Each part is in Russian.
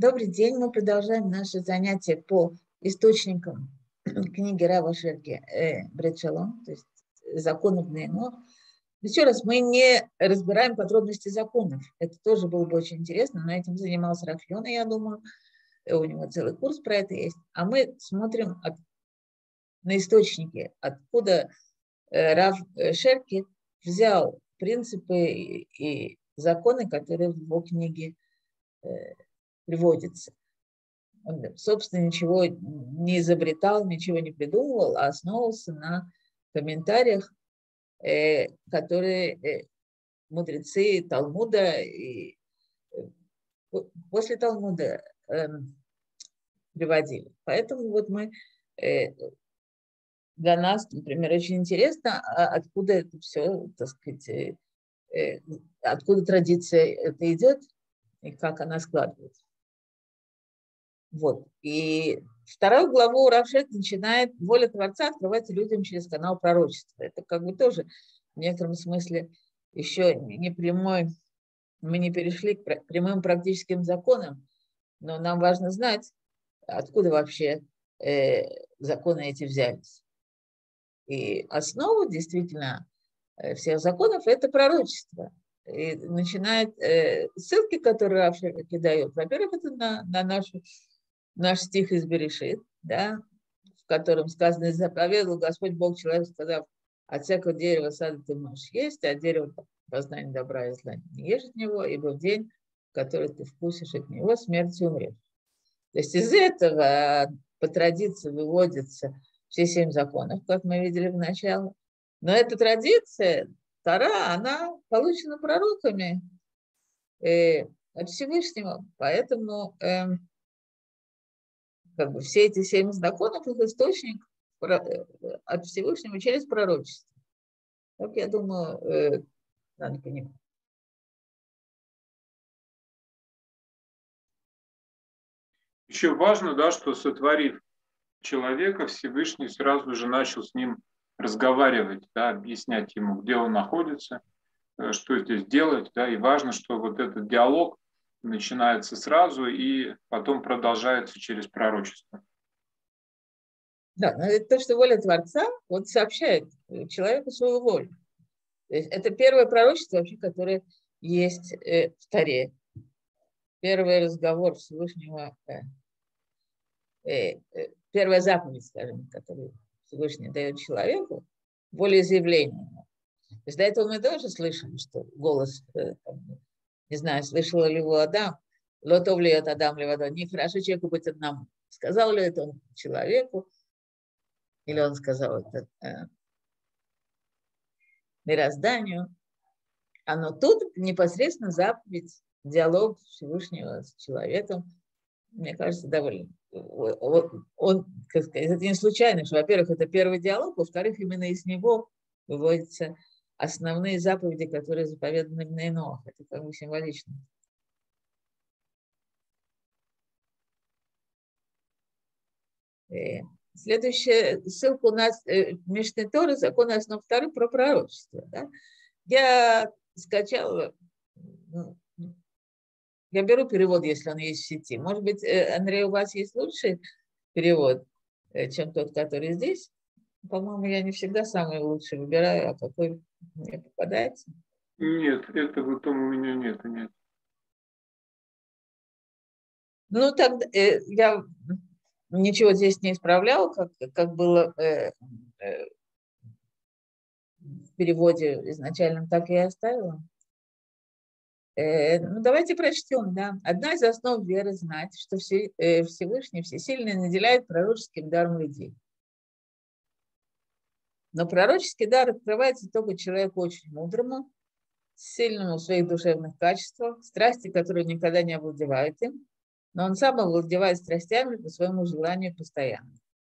Добрый день. Мы продолжаем наше занятие по источникам книги Рава Шерки Брет Шалом, то есть законов Бней-Нох. Еще раз, мы не разбираем подробности законов. Это тоже было бы очень интересно, но этим занимался Рав Йона, я думаю. У него целый курс про это есть. А мы смотрим на источники, откуда Рав Шерки взял принципы и законы, которые в его книге приводятся. Он, собственно, ничего не изобретал, ничего не придумывал, а основывался на комментариях, которые мудрецы Талмуда и после Талмуда приводили. Поэтому вот мы, для нас, например, очень интересно, откуда это все, так сказать, откуда традиция это идет и как она складывается. Вот. И вторую главу Рав Шерки начинает: воля Творца открывается людям через канал пророчества. Это как бы тоже в некотором смысле еще не прямой, мы не перешли к прямым практическим законам, но нам важно знать, откуда вообще законы эти взялись. И основа действительно всех законов – это пророчество. И начинает ссылки, которые Рав Шерки дает. Во-первых, это на наш стих из Берешит, да, в котором сказано: заповедовал Господь Бог человеку, сказав: от всякого дерева сада ты можешь есть, а дерево познания добра и зла не ешь от него, ибо в день, в который ты вкусишь от него, смертью умрешь. То есть из этого по традиции выводятся все 7 законов, как мы видели в начале. Но эта традиция, Тора, она получена пророками от Всевышнего, поэтому как бы все эти 7 законов, их источник от Всевышнего через пророчество. Так, я думаю, надо понимать. Еще важно, да, что, сотворив человека, Всевышний сразу же начал с ним разговаривать, да, объяснять ему, где он находится, что здесь делать. Да, и важно, что вот этот диалог начинается сразу и потом продолжается через пророчество. Да, но это то, что воля Творца вот сообщает человеку свою волю. То есть это первое пророчество вообще, которое есть в Торе. Первый разговор Всевышнего, первая заповедь, скажем, которую Всевышний дает человеку, волеизъявление. То есть до этого мы тоже слышим, что голос, не знаю, слышал ли его Адам, лотов ли это Адам ли вода, нехорошо человеку быть одному. Сказал ли это он человеку, или он сказал это мирозданию. Но тут непосредственно заповедь, диалог Всевышнего с человеком, мне кажется, довольно... Он, как сказать, это не случайно, что, во-первых, это первый диалог, во-вторых, именно из него выводятся основные заповеди, которые заповеданы в Бней-Нох. Это как бы символично. Следующая ссылка у нас Мишней Торы, закон основ Торы про пророчество. Да? Я скачала, я беру перевод, если он есть в сети. Может быть, Андрей, у вас есть лучший перевод, чем тот, который здесь? По-моему, я не всегда самый лучший выбираю, а какой мне попадается. Нет, этого там у меня нет. Ну, тогда я ничего здесь не исправляла, как было в переводе изначальном, так и оставила. Ну, давайте прочтем, да. Одна из основ веры знать, что Всевышний, Всесильный наделяет пророческим даром людей. Но пророческий дар открывается только человеку очень мудрому, сильному в своих душевных качествах, страсти, которые никогда не овладевают им, но он сам овладевает страстями по своему желанию постоянно.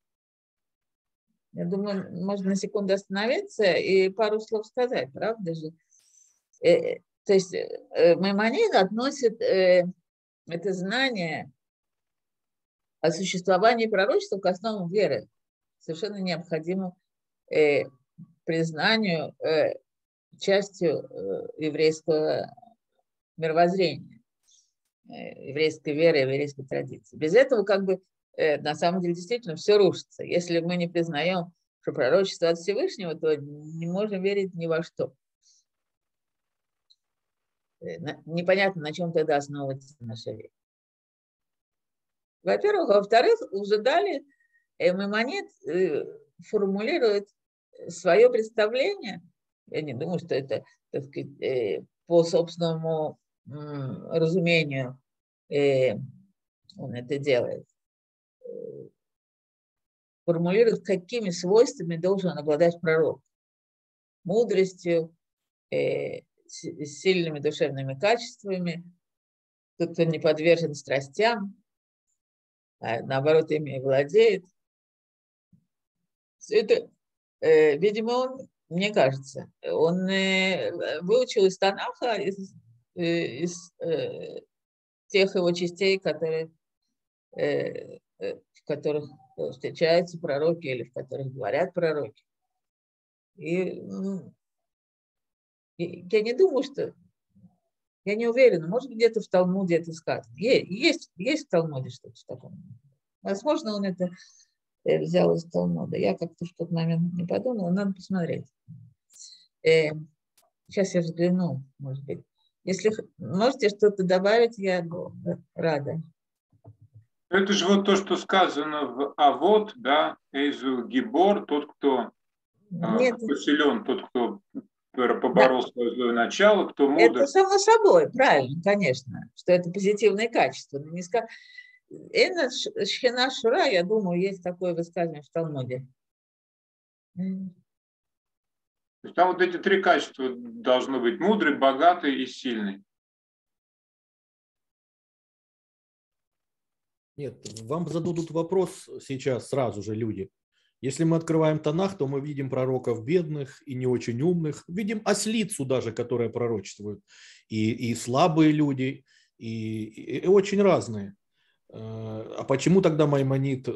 Я думаю, можно на секунду остановиться и пару слов сказать, правда же? То есть Маймонид относит это знание о существовании пророчества к основам веры, совершенно необходимым признанию частью еврейского мировоззрения. еврейской веры, еврейской традиции. Без этого как бы на самом деле действительно все рушится. Если мы не признаем, что пророчество от Всевышнего, то не можем верить ни во что. Непонятно, на чем тогда основывается наша вера. Во-первых. Во-вторых, уже далее Маймонид формулирует свое представление. Я не думаю, что это, так сказать, по собственному разумению он это делает. Формулирует, какими свойствами должен обладать пророк. Мудростью, сильными душевными качествами, тот, кто не подвержен страстям, а наоборот, ими владеет. Это, видимо, он, мне кажется, он выучил из Танаха, из тех его частей, которые, в которых встречаются пророки или в которых говорят пророки. И я не думаю, что... Я не уверена, может быть, где-то в Талмуде это сказано. Есть в Талмуде что-то такое. Возможно, он это взял из Талмуда. Я как-то в тот момент не подумала, надо посмотреть. Сейчас я взгляну, может быть. Если можете что-то добавить, я рада. Это же вот то, что сказано в Авот, да, Эйзу Гибор, тот, кто силен, тот, кто поборол свое начало, кто мудр. Это само собой, правильно, конечно, что это позитивные качества. Но не Эйна Шхина Шура, я думаю, есть такое высказывание в Талмуде. Там вот эти три качества должны быть: мудрый, богатый и сильный. Нет, вам зададут вопрос сейчас сразу же люди. Если мы открываем Танах, то мы видим пророков бедных и не очень умных. Видим ослицу даже, которая пророчествует. И слабые люди, и очень разные. А почему тогда Маймонид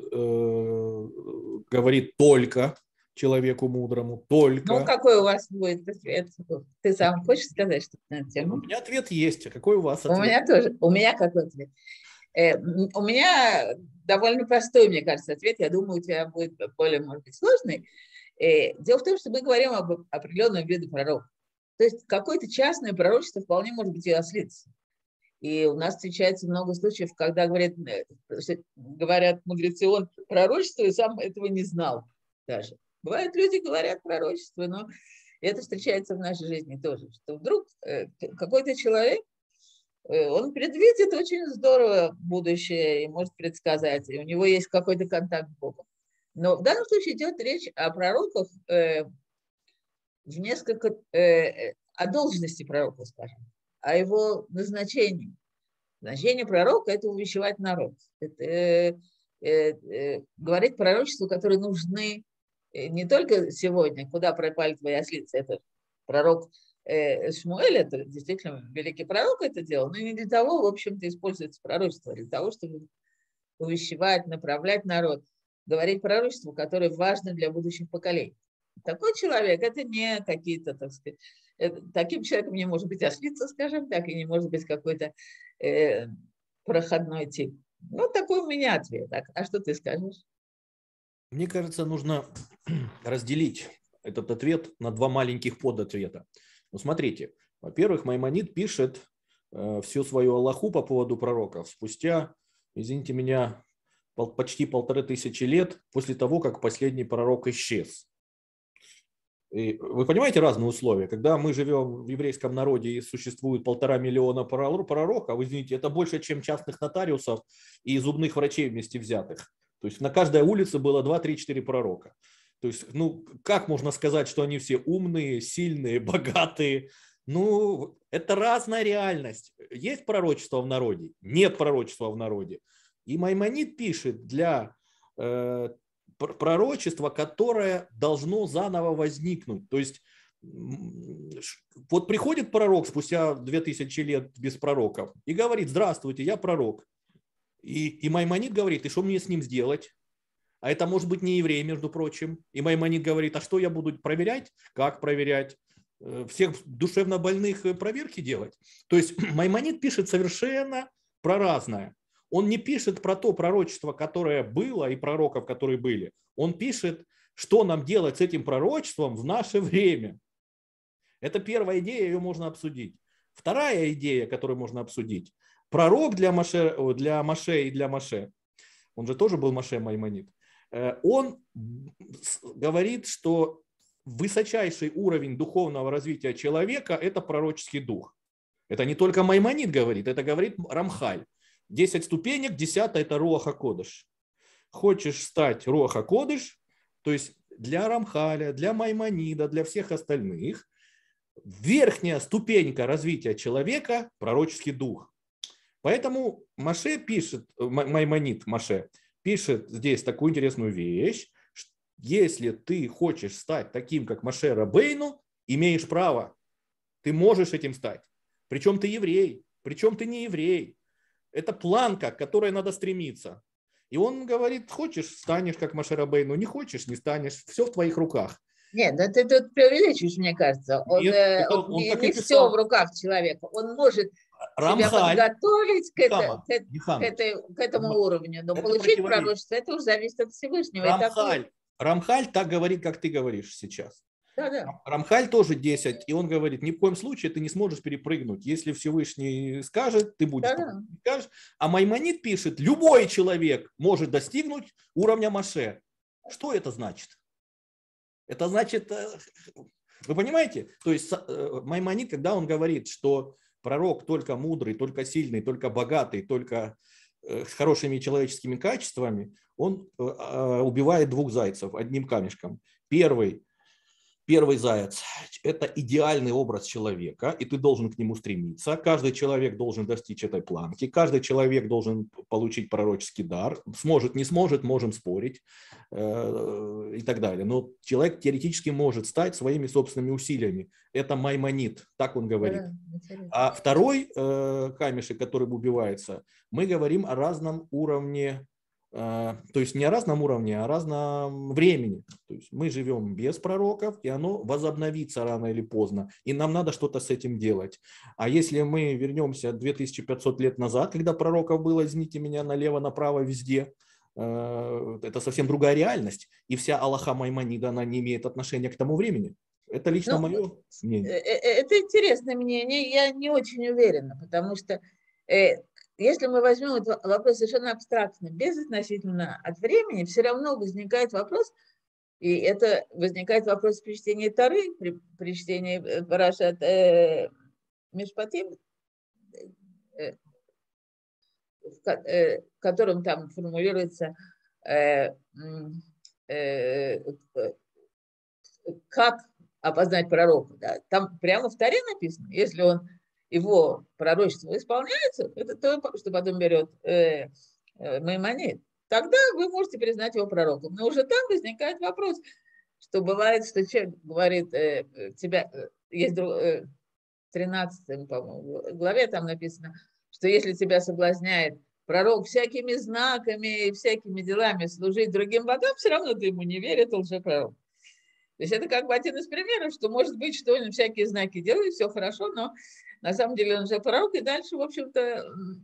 говорит только человеку мудрому, только? Ну, какой у вас будет ответ? Ты сам хочешь сказать что-то на эту тему? У меня ответ есть. А какой у вас ответ? У меня тоже. У меня какой ответ? У меня довольно простой, мне кажется, ответ. Я думаю, у тебя будет более, может быть, сложный. Дело в том, что мы говорим об определенном виде пророков. То есть какое-то частное пророчество вполне может быть и ослица. И у нас встречается много случаев, когда говорят мудрецы, он пророчество и сам этого не знал даже. Бывают люди, говорят пророчество, но это встречается в нашей жизни тоже. Что вдруг какой-то человек, он предвидит очень здорово будущее и может предсказать, и у него есть какой-то контакт с Богом. Но в данном случае идет речь о пророках в несколько, о должности пророка, скажем, о его назначении. Назначение пророка – это увещевать народ. Это говорить пророчества, которые нужны не только сегодня, куда пропали твои ослицы, это пророк Шмуэль, это действительно великий пророк это делал, но не для того, в общем-то, используется пророчество, для того, чтобы увещевать, направлять народ, говорить пророчество, которое важно для будущих поколений. Такой человек, это не какие-то, так сказать, таким человеком не может быть ослица, скажем так, и не может быть какой-то проходной тип. Вот такой у меня ответ. А что ты скажешь? Мне кажется, нужно разделить этот ответ на два маленьких подответа. Ну, смотрите, во-первых, Маймонид пишет всю свою алаху по поводу пророков спустя, извините меня, почти 1500 лет после того, как последний пророк исчез. И вы понимаете разные условия? Когда мы живем в еврейском народе и существует 1,5 миллиона пророков, извините, это больше, чем частных нотариусов и зубных врачей вместе взятых. То есть на каждой улице было 2, 3, 4 пророка. То есть, ну, как можно сказать, что они все умные, сильные, богатые? Ну, это разная реальность. Есть пророчество в народе? Нет пророчества в народе. И Маймонид пишет для пророчество, которое должно заново возникнуть. То есть вот приходит пророк спустя 2000 лет без пророков и говорит: здравствуйте, я пророк. И Маймонид говорит: и что мне с ним сделать? А это может быть не еврей, между прочим. И Маймонид говорит: а что я буду проверять? Как проверять? Всех душевно больных проверки делать? То есть Маймонид пишет совершенно про разное. Он не пишет про то пророчество, которое было, и пророков, которые были. Он пишет, что нам делать с этим пророчеством в наше время. Это первая идея, ее можно обсудить. Вторая идея, которую можно обсудить. Пророк для Моше и для Моше, он же тоже был Моше Маймонид, он говорит, что высочайший уровень духовного развития человека – это пророческий дух. Это не только Маймонид говорит, это говорит Рамхаль. 10 ступенек, 10 – это Руах ха-Кодеш. Хочешь стать Руах ха-Кодеш, то есть для Рамхаля, для Маймонида, для всех остальных, верхняя ступенька развития человека – пророческий дух. Поэтому Моше пишет, Маймонид Моше пишет здесь такую интересную вещь. Если ты хочешь стать таким, как Моше Рабейну, имеешь право. Ты можешь этим стать. Причем ты еврей, причем ты не еврей. Это планка, к которой надо стремиться. И он говорит, хочешь, станешь как Моше Рабейну, не хочешь, не станешь. Все в твоих руках. Нет, да ты тут преувеличиваешь, мне кажется. Он, Нет, он он так и не писал. все в руках человека. Он может себя подготовить к этому уровню, но получить пророчество, это уже зависит от Всевышнего. Рамхаль так говорит, как ты говоришь сейчас. Да. Рамхаль тоже 10, и он говорит, ни в коем случае ты не сможешь перепрыгнуть. Если Всевышний скажет, ты будешь. Да. Скажешь. А Маймонид пишет, любой человек может достигнуть уровня Моше. Что это значит? Это значит, вы понимаете? То есть Маймонид, когда он говорит, что пророк только мудрый, только сильный, только богатый, только с хорошими человеческими качествами, он убивает двух зайцев одним камешком. Первый заяц – это идеальный образ человека, и ты должен к нему стремиться. Каждый человек должен достичь этой планки, каждый человек должен получить пророческий дар. Сможет, не сможет, можем спорить и так далее. Но человек теоретически может стать своими собственными усилиями. Это Маймонид, так он говорит. А второй камешек, который убивается, мы говорим о разном уровне. То есть не о разном уровне, а о разном времени. То есть мы живем без пророков, и оно возобновится рано или поздно. И нам надо что-то с этим делать. А если мы вернемся 2500 лет назад, когда пророков было, извините меня, налево, направо, везде, это совсем другая реальность. И вся Алаха Маймонида, она не имеет отношения к тому времени. Это лично мое мнение. Это интересное мнение, я не очень уверена, потому что если мы возьмем этот вопрос совершенно абстрактно, безотносительно от времени, все равно возникает вопрос, и это возникает вопрос при чтении Торы, при чтении Парашат Мишпатим, в котором там формулируется, как опознать пророка. Да? Там прямо в Торе написано, если его пророчество исполняется, это то, что потом берет Маймонид, тогда вы можете признать его пророком. Но уже там возникает вопрос, что бывает, что человек говорит, тебя, есть 13, по-моему, главе там написано, что если тебя соблазняет пророк всякими знаками и всякими делами служить другим богам, все равно ты ему не веришь, это лжепророк. То есть это как бы один из примеров, что может быть, что он всякие знаки делает, все хорошо, но на самом деле он же пророк, и дальше, в общем-то,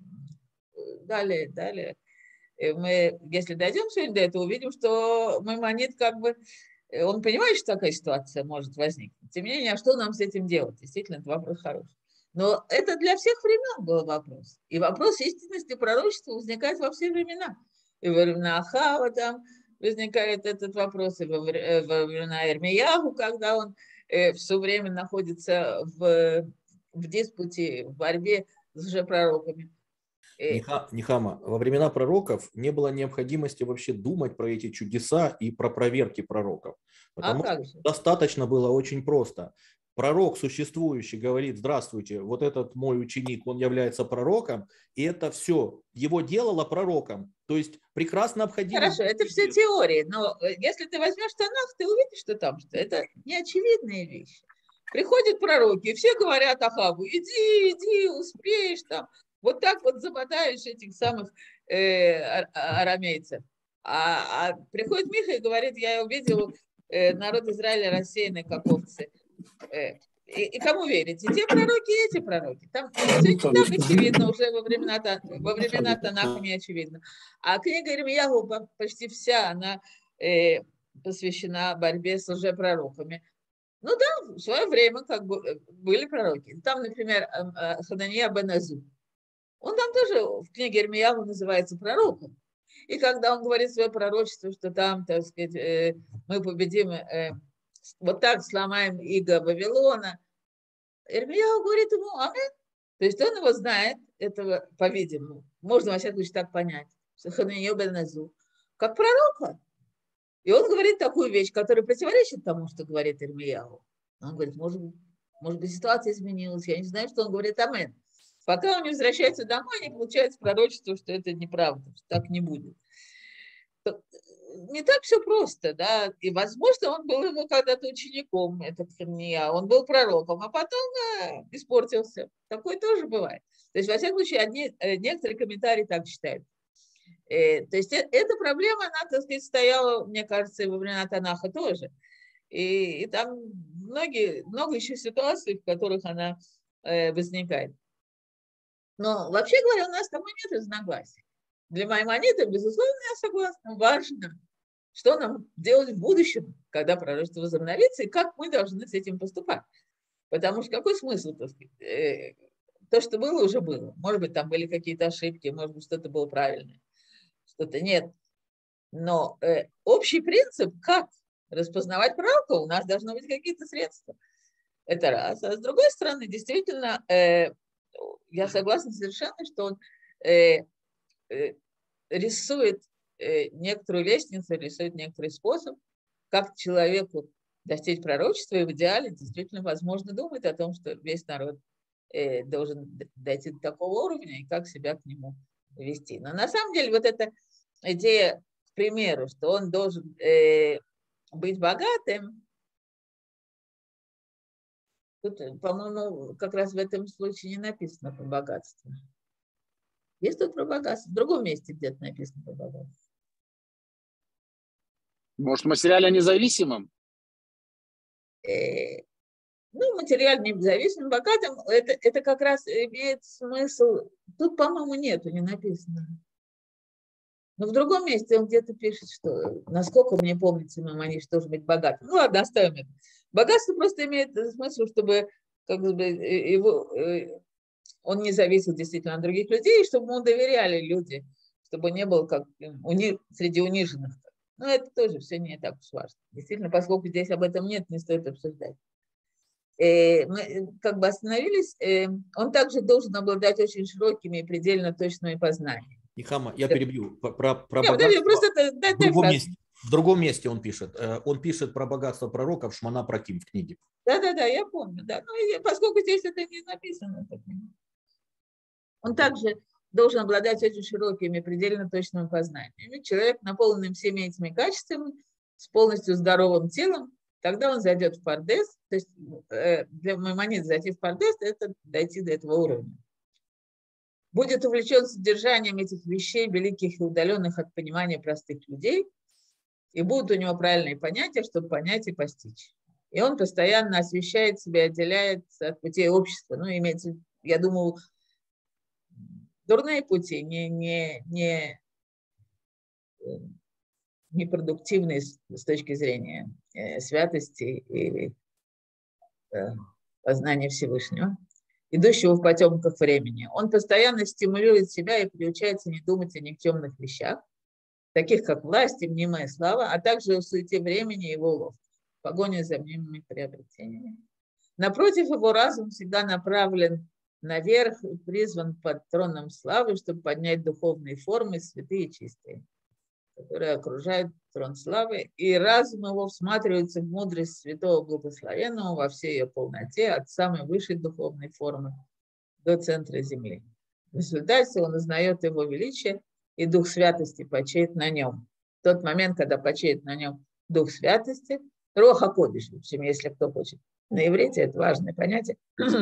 далее. Мы, если дойдем сегодня до этого, увидим, что Маймонид как бы, он понимает, что такая ситуация может возникнуть. Тем не менее, а что нам с этим делать? Действительно, это вопрос хороший. Но это для всех времен был вопрос. И вопрос истинности пророчества возникает во все времена. И во времена Ахава там возникает этот вопрос, и во времена Ирмияху, когда он все время находится в диспуте, в борьбе с лжепророками. Нихама, во времена пророков не было необходимости вообще думать про эти чудеса и про проверки пророков. Потому что достаточно было очень просто. Пророк существующий говорит: здравствуйте, вот этот мой ученик, он является пророком, и это все его делало пророком. То есть прекрасно обходимо. Хорошо, это все теории, но если ты возьмешь Танах, ты увидишь, что там, что это неочевидные вещи. Приходят пророки, и все говорят Ахаву: иди, успеешь там. Вот так вот замотаешь этих самых арамейцев. А приходит Миха и говорит: я увидел народ Израиля рассеянный, как овцы. И кому верите? Те пророки, и эти пророки. Там все не так очевидно, уже во времена Танаха не очевидно. А книга Ирмияху почти вся, она посвящена борьбе с лжепророками. Ну да, в свое время как бы были пророки. Там, например, Ханания бен Азу. Он там тоже в книге Ирмияху называется пророком. И когда он говорит свое пророчество, что там, так сказать, мы победим, вот так сломаем иго Вавилона, Ирмияху говорит ему амин. То есть он его знает, этого, по-видимому, можно во всяком случае так понять, Хананию бен Азу, как пророка. И он говорит такую вещь, которая противоречит тому, что говорит Ирмияху. Он говорит, может быть, ситуация изменилась, я не знаю, что он говорит амин. Пока он не возвращается домой, не получается пророчество, что это неправда, что так не будет. Не так все просто, да, и, возможно, он был ему когда-то учеником, этот Ханания, он был пророком, а потом испортился. Такое тоже бывает. То есть, во всяком случае, некоторые комментарии так считают. То есть, эта проблема, она, так сказать, стояла, мне кажется, и во времена Танаха тоже. И там много еще ситуаций, в которых она возникает. Но, вообще говоря, у нас с тобой нет разногласий. Для Маймонида, безусловно, я согласна, важно, что нам делать в будущем, когда пророчество возобновится, и как мы должны с этим поступать. Потому что какой смысл, так сказать, то, что было, уже было. Может быть, там были какие-то ошибки, может быть, что-то было правильное, что-то нет. Но общий принцип, как распознавать пророка, у нас должны быть какие-то средства. Это раз. А с другой стороны, действительно, я согласна совершенно, что он рисует некоторую лестницу, рисует некоторый способ, как человеку достичь пророчества, и в идеале действительно возможно думать о том, что весь народ должен дойти до такого уровня и как себя к нему вести. Но на самом деле вот эта идея, к примеру, что он должен быть богатым, тут, по-моему, как раз в этом случае не написано про богатство. Есть тут про богатство. В другом месте где-то написано про богатство. Может, в материале независимым? Материально независимым, богатым, это как раз имеет смысл. Тут, по-моему, нету, не написано. Но в другом месте он где-то пишет, что, насколько мне помнится, Маймонид должен быть богатым. Ну ладно, оставим это. Богатство просто имеет смысл, чтобы как бы, он не зависел действительно от других людей, чтобы ему доверяли люди, чтобы не был как среди униженных. Но это тоже все не так уж важно. Действительно, поскольку здесь об этом нет, не стоит обсуждать. Мы как бы остановились. Он также должен обладать очень широкими и предельно точными познаниями. Нихама, я перебью. Про богатство. В другом месте он пишет. Он пишет про богатство пророков Шмана Праким в книге. Да, я помню. Да. Но поскольку здесь это не написано, он также должен обладать очень широкими, предельно точными познаниями. Человек, наполненный всеми этими качествами, с полностью здоровым телом, тогда он зайдет в Пардес. То есть для Маймонида зайти в Пардес – это дойти до этого уровня. Будет увлечен содержанием этих вещей, великих и удаленных от понимания простых людей, и будут у него правильные понятия, чтобы понять и постичь. И он постоянно освещает себя, отделяется от путей общества. Имеется, я думаю, дурные пути, непродуктивные с точки зрения святости и познания Всевышнего, идущего в потемках времени. Он постоянно стимулирует себя и приучается не думать о никчемных вещах, таких как власть и мнимая слава, а также о суете времени и его уловках, погоне за мнимыми приобретениями. Напротив, его разум всегда направлен наверх и призван под троном славы, чтобы поднять духовные формы, святые и чистые, которые окружают трон славы, и разум его всматривается в мудрость святого благословенного во всей ее полноте, от самой высшей духовной формы до центра земли. В результате он узнает его величие, и дух святости почиет на нем. В тот момент, когда почиет на нем дух святости, роха кодиш, в общем, если кто хочет. На иврите это важное понятие.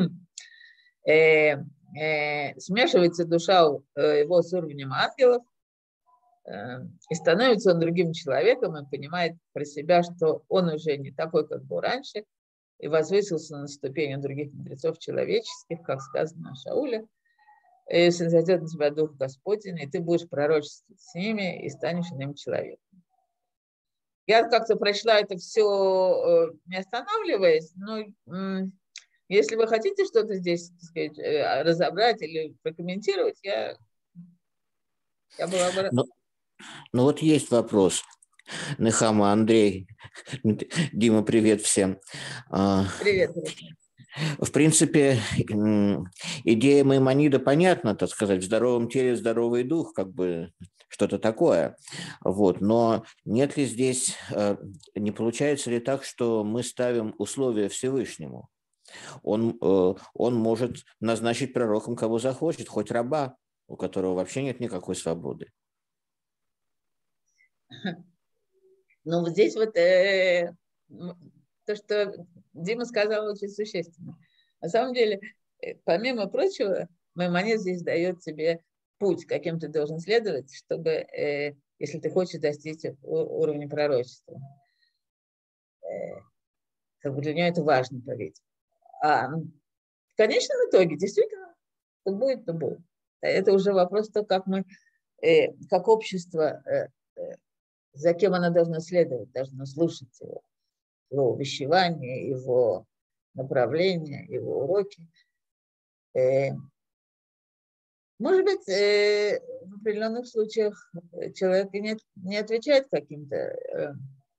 Смешивается душа его с уровнем ангелов, и становится он другим человеком, и понимает про себя, что он уже не такой, как был раньше, и возвысился на ступени других мудрецов человеческих, как сказано о Шауле. Если зайдет на тебя Дух Господень, и ты будешь пророчествовать с ними, и станешь иным человеком. Я как-то прочла это все, не останавливаясь, но если вы хотите что-то здесь, так сказать, разобрать или прокомментировать, я была бы... Ну вот есть вопрос. Нехама, Андрей, Дима, привет всем. Привет. В принципе, идея Маймонида понятна, так сказать, в здоровом теле здоровый дух, как бы что-то такое. Вот. Но нет ли здесь, не получается ли так, что мы ставим условия Всевышнему? Он может назначить пророком, кого захочет, хоть раба, у которого вообще нет никакой свободы. Ну, вот здесь вот то, что Дима сказал, очень существенно. На самом деле, помимо прочего, Маймонид здесь дает тебе путь, каким ты должен следовать, чтобы, если ты хочешь достичь уровня пророчества. Как бы для него это важно, поверьте. А в конечном итоге, действительно, что будет, то будет. Это уже вопрос того, как мы, как общество, за кем оно должно следовать, должно слушать его увещевания, его направления, его уроки. Может быть, в определенных случаях человек не отвечает каким-то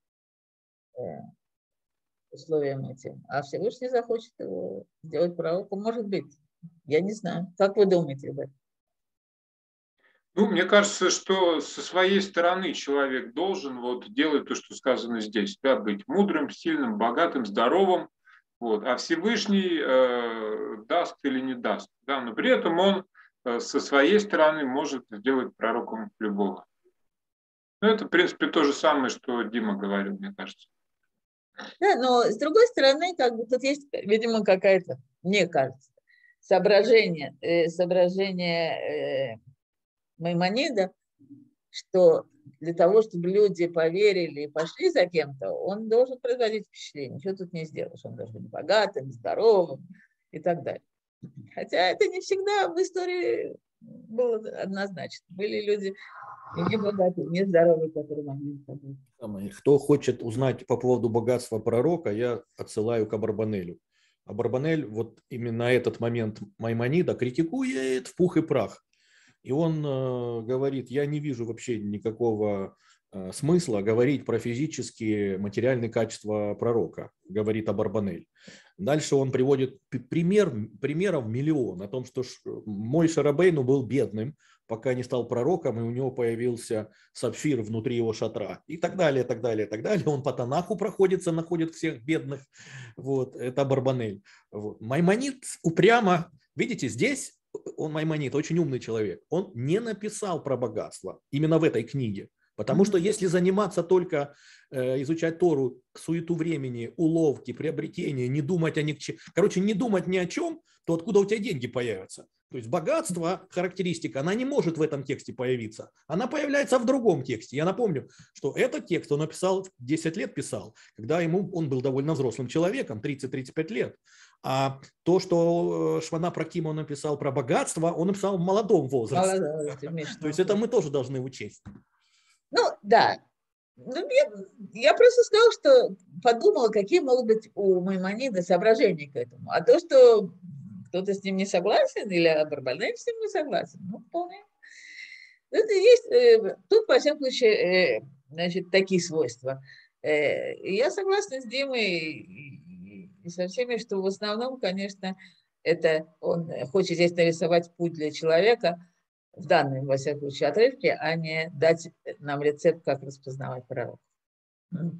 условиям этим, а Всевышний захочет его сделать пророком. Может быть. Я не знаю. Как вы думаете об этом? Ну, мне кажется, что со своей стороны человек должен вот делать то, что сказано здесь, да, быть мудрым, сильным, богатым, здоровым, вот, а Всевышний даст или не даст, да, но при этом он со своей стороны может сделать пророком любого. Ну, это, в принципе, то же самое, что Дима говорил, мне кажется. Да, но с другой стороны, как бы тут есть, видимо, какая-то, мне кажется, соображение Маймонида, что для того, чтобы люди поверили и пошли за кем-то, он должен производить впечатление. Ничего тут не сделаешь. Он должен быть богатым, здоровым и так далее. Хотя это не всегда в истории было однозначно. Были люди и не богатые, и не здоровые, которые могли сказать. Кто хочет узнать по поводу богатства пророка, я отсылаю к Абарбанелю. Абарбанель вот именно этот момент Маймонида критикует в пух и прах. И он говорит, я не вижу вообще никакого смысла говорить про физические, материальные качества пророка, говорит Абарбанель. Дальше он приводит примеров миллион о том, что Мойше Рабейну был бедным, пока не стал пророком, и у него появился сапфир внутри его шатра. И так далее, так далее, так далее. Он по Танаху проходится, находит всех бедных. Вот, это Абарбанель. Вот. Маймонид упрямо, видите, здесь Маймонид очень умный человек. Он не написал про богатство именно в этой книге. Потому что если заниматься только изучать Тору, суету времени, уловки, приобретения, не думать не думать ни о чем, то откуда у тебя деньги появятся? То есть богатство, характеристика, она не может в этом тексте появиться. Она появляется в другом тексте. Я напомню, что этот текст он написал, 10 лет писал, когда он был довольно взрослым человеком, 30-35 лет. А то, что Швана Пракима он написал про богатство, он написал в молодом возрасте. То есть это мы тоже должны учесть. Ну, да. Я просто сказала, что подумала, какие могут быть у Маймонида соображения к этому. А то, что кто-то с ним не согласен, или Абарбанель с ним не согласен, ну, вполне. Это есть, тут, во всяком случае, значит, такие свойства. И я согласна с Димой и со всеми, что в основном, конечно, это он хочет здесь нарисовать путь для человека, в данном, во всяком случае, отрывке, а не дать нам рецепт, как распознавать пророков. У меня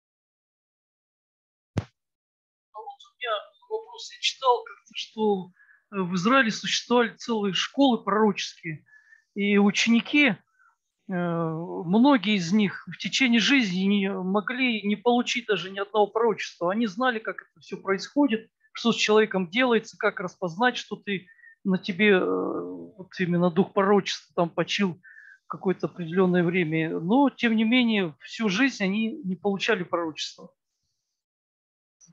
вопрос. Я читал как-то, что в Израиле существовали целые школы пророческие, и ученики, многие из них в течение жизни не могли не получить даже ни одного пророчества. Они знали, как это все происходит, что с человеком делается, как распознать, что ты на тебе вот именно дух пророчества там почил какое-то определенное время. Но, тем не менее, всю жизнь они не получали пророчества.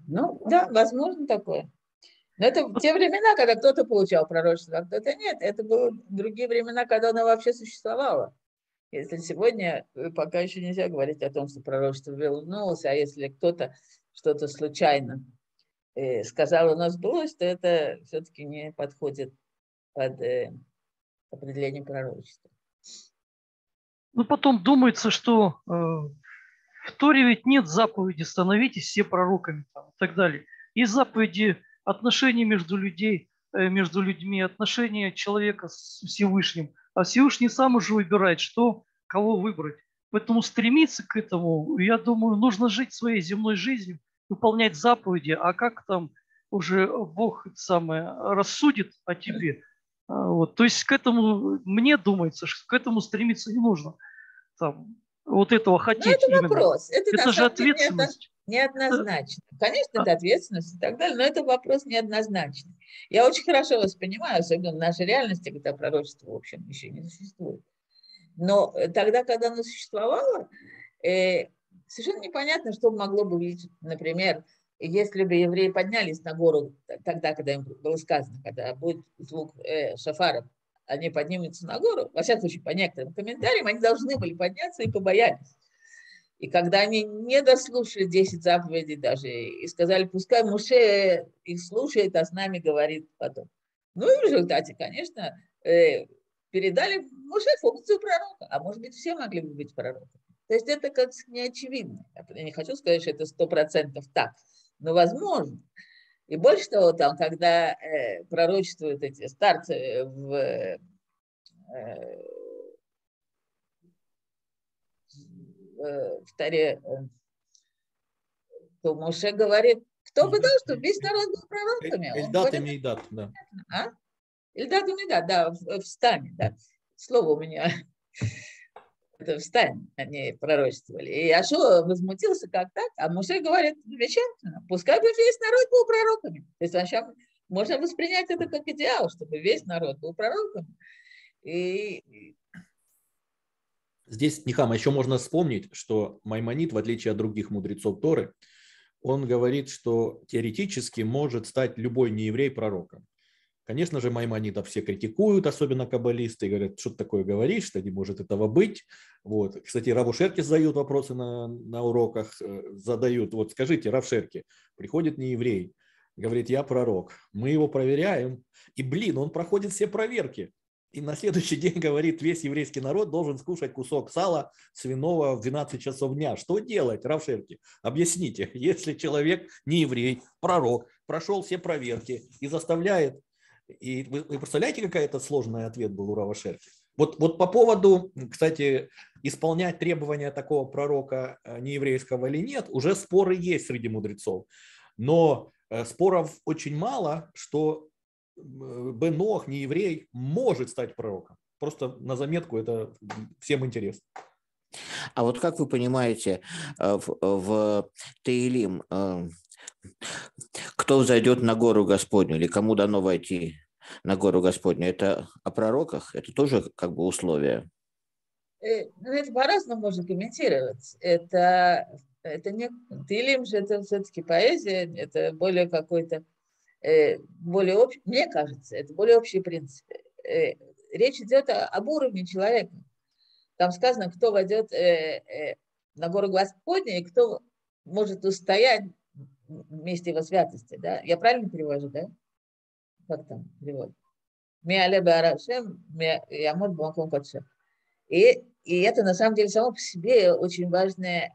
Ну, да, возможно такое. Но это в те времена, когда кто-то получал пророчество, а кто-то нет. Это были другие времена, когда оно вообще существовало. Если сегодня пока еще нельзя говорить о том, что пророчество вернулось, а если кто-то что-то случайно сказал, у нас сбылось, то это все-таки не подходит под определение пророчества. Ну, потом думается, что в Торе ведь нет заповеди «становитесь все пророками» там, и так далее. Есть заповеди отношений между между людьми, отношения человека с Всевышним. А Всевышний сам уже выбирает, кого выбрать. Поэтому стремиться к этому, я думаю, нужно жить своей земной жизнью, выполнять заповеди, а как там уже Бог рассудит о тебе. Вот. То есть к этому, мне думается, что к этому стремиться не нужно. Там, вот этого хотеть. Ну, это именно. вопрос. Это на же самом деле ответственность. неоднозначно. Конечно, это ответственность и так далее, но это вопрос неоднозначный. Я очень хорошо вас понимаю, особенно в нашей реальности, когда пророчество, в общем, еще не существует. Но тогда, когда оно существовало, совершенно непонятно, что могло бы быть, например, если бы евреи поднялись на гору тогда, когда им было сказано, когда будет звук шафаров, они поднимутся на гору, во всяком случае, по некоторым комментариям, они должны были подняться и побоялись. И когда они не дослушали 10 заповедей даже и сказали, пускай Моше их слушает, а с нами говорит потом. Ну и в результате, конечно, передали Моше функцию пророка, а может быть, все могли бы быть пророками. То есть это как не очевидно. Я не хочу сказать, что это 100% так, но возможно. И больше того, там, когда пророчествуют эти старцы в Таре, то Моше говорит, кто бы дал, чтобы весь народ был пророками. Эльдат и Мейдат, да. А? Эльдат и Мейдат, да, в стане, да. Слово у меня это в стане они пророчествовали. И Яшуа возмутился, как так? А Моше говорит, замечательно, пускай бы весь народ был пророками. То есть вообще можно воспринять это как идеал, чтобы весь народ был пророками. И здесь, Нихама, еще можно вспомнить, что Маймонид, в отличие от других мудрецов Торы, он говорит, что теоретически может стать любой нееврей пророком. Конечно же, Маймонидов все критикуют, особенно каббалисты, говорят, что ты такое говоришь, что не может этого быть. Вот. Кстати, Раву Шерке задают вопросы на уроках, задают, вот скажите, Рав Шерке, приходит нееврей, говорит, я пророк, мы его проверяем, и, он проходит все проверки. И на следующий день говорит, весь еврейский народ должен скушать кусок сала свиного в 12 часов дня. Что делать, Рав Шерке? Объясните, если человек не еврей, пророк, прошел все проверки и заставляет. И вы представляете, какой это сложный ответ был у Рава Шерке? Вот по поводу, кстати, исполнять требования такого пророка нееврейского или нет, уже споры есть среди мудрецов. Но споров очень мало, что Бен Нох, не еврей, может стать пророком. Просто на заметку, это всем интересно. А вот как вы понимаете, в Теилим кто взойдет на гору Господню или кому дано войти на гору Господню? Это о пророках? Это тоже как бы условие? Это по-разному можно комментировать. Это не Теилим же, это все-таки поэзия, это более какой-то более общий, мне кажется, это более общий принцип. Речь идет об уровне человека. Там сказано, кто войдет на гору Господню и кто может устоять вместе его святости. Да? Я правильно перевожу, да? Как там перевод? И это на самом деле само по себе очень важный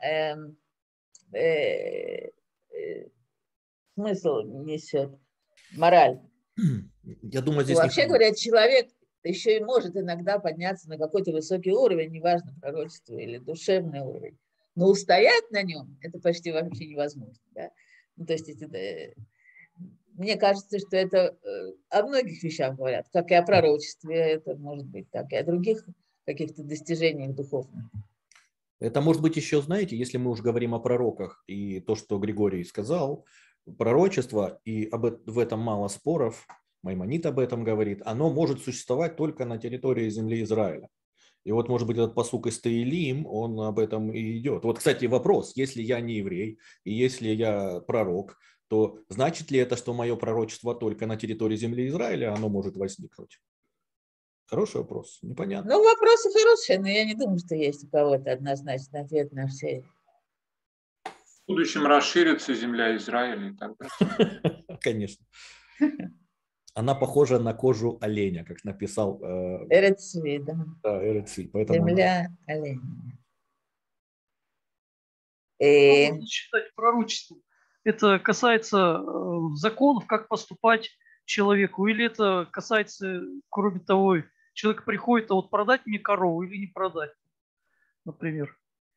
смысл несет. Мораль. Я думаю, здесь вообще говоря, человек еще и может иногда подняться на какой-то высокий уровень, неважно, пророчество или душевный уровень. Но устоять на нем это почти вообще невозможно. Да? Ну, то есть мне кажется, что это о многих вещах говорят, как и о пророчестве, это может быть так, и о других каких-то достижениях духовных. Это может быть еще, знаете, если мы уже говорим о пророках и то, что Григорий сказал, пророчество, и в этом мало споров, Маймонид об этом говорит, оно может существовать только на территории земли Израиля. И вот, может быть, этот пасук из Теилим, он об этом и идет. Вот, кстати, вопрос, если я не еврей, и если я пророк, то значит ли это, что мое пророчество только на территории земли Израиля оно может возникнуть? Хороший вопрос, непонятно. Ну, вопросы хорошие, но я не думаю, что есть у кого-то однозначный ответ на все. В будущем расширится земля Израиля и так далее. Конечно. Она похожа на кожу оленя, как написал Эрец-Цви, да. Эрец-Цви. Поэтому Земля оленя. Что можно считать пророчеством? Это касается законов, как поступать человеку, или это касается, кроме того, человек приходит, а вот продать мне корову или не продать, например.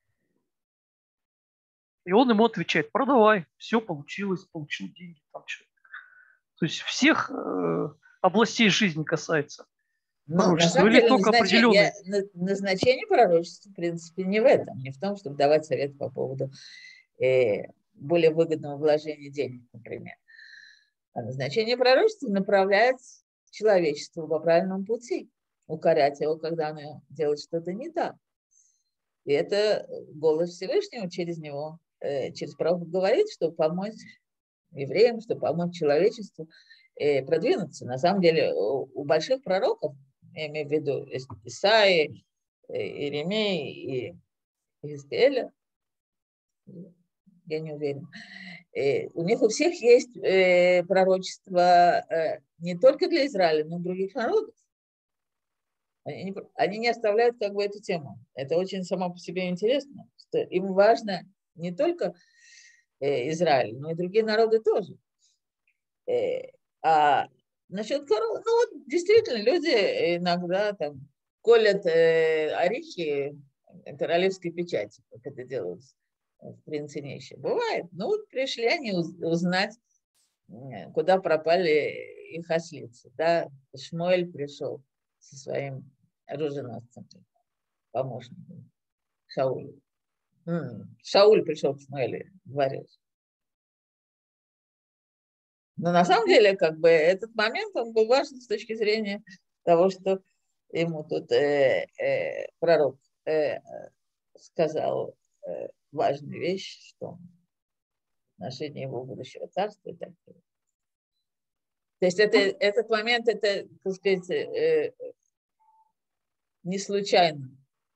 И он ему отвечает: продавай, все получилось, получил деньги. Там что-то. То есть всех областей жизни касается Но на пророчества, самом или деле только определенные. назначение пророчества, в принципе, не в этом, не в том, чтобы давать совет по поводу более выгодного вложения денег, например. А назначение пророчества направляет человечество по правильному пути, укорять его, когда оно делает что-то не так. И это голос Всевышнего через него, через пророка говорит, чтобы помочь евреям, чтобы помочь человечеству продвинуться. На самом деле у больших пророков, я имею в виду Исаии, Иеремии и Иезекииля, я не уверена, у них у всех есть пророчество не только для Израиля, но и других народов. Они не оставляют как бы эту тему. Это очень само по себе интересно, что им важно не только Израиль, но и другие народы тоже. А насчет коров, ну вот действительно люди иногда там колят орехи королевской печати, как это делается в «Принце нищих». Бывает. Ну вот пришли они узнать, куда пропали их ослицы. Да? Шмуэль пришел со своим оруженосцем, помощником Шауля. Шауль пришел к Шмуэлю, говорил. Но на самом деле, как бы, этот момент, он был важен с точки зрения того, что ему тут пророк сказал важную вещь, что в отношении его будущего царства и так далее. То есть этот момент, это, так сказать, не случайно.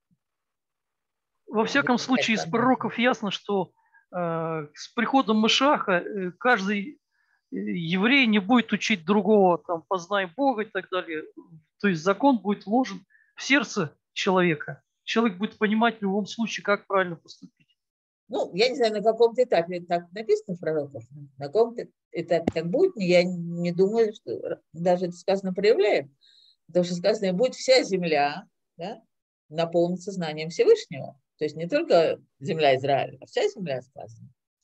Во всяком случае, из пророков ясно, что с приходом Машиаха каждый еврей не будет учить другого, там, познай Бога и так далее. То есть закон будет вложен в сердце человека. Человек будет понимать в любом случае, как правильно поступить. Ну, я не знаю, на каком-то этапе так написано в пророках, на каком-то этапе так будет, я не думаю, что даже это сказано про евреев, потому что сказано, будет вся земля, да, наполнится знанием Всевышнего. То есть не только земля Израиля, а вся земля сказана.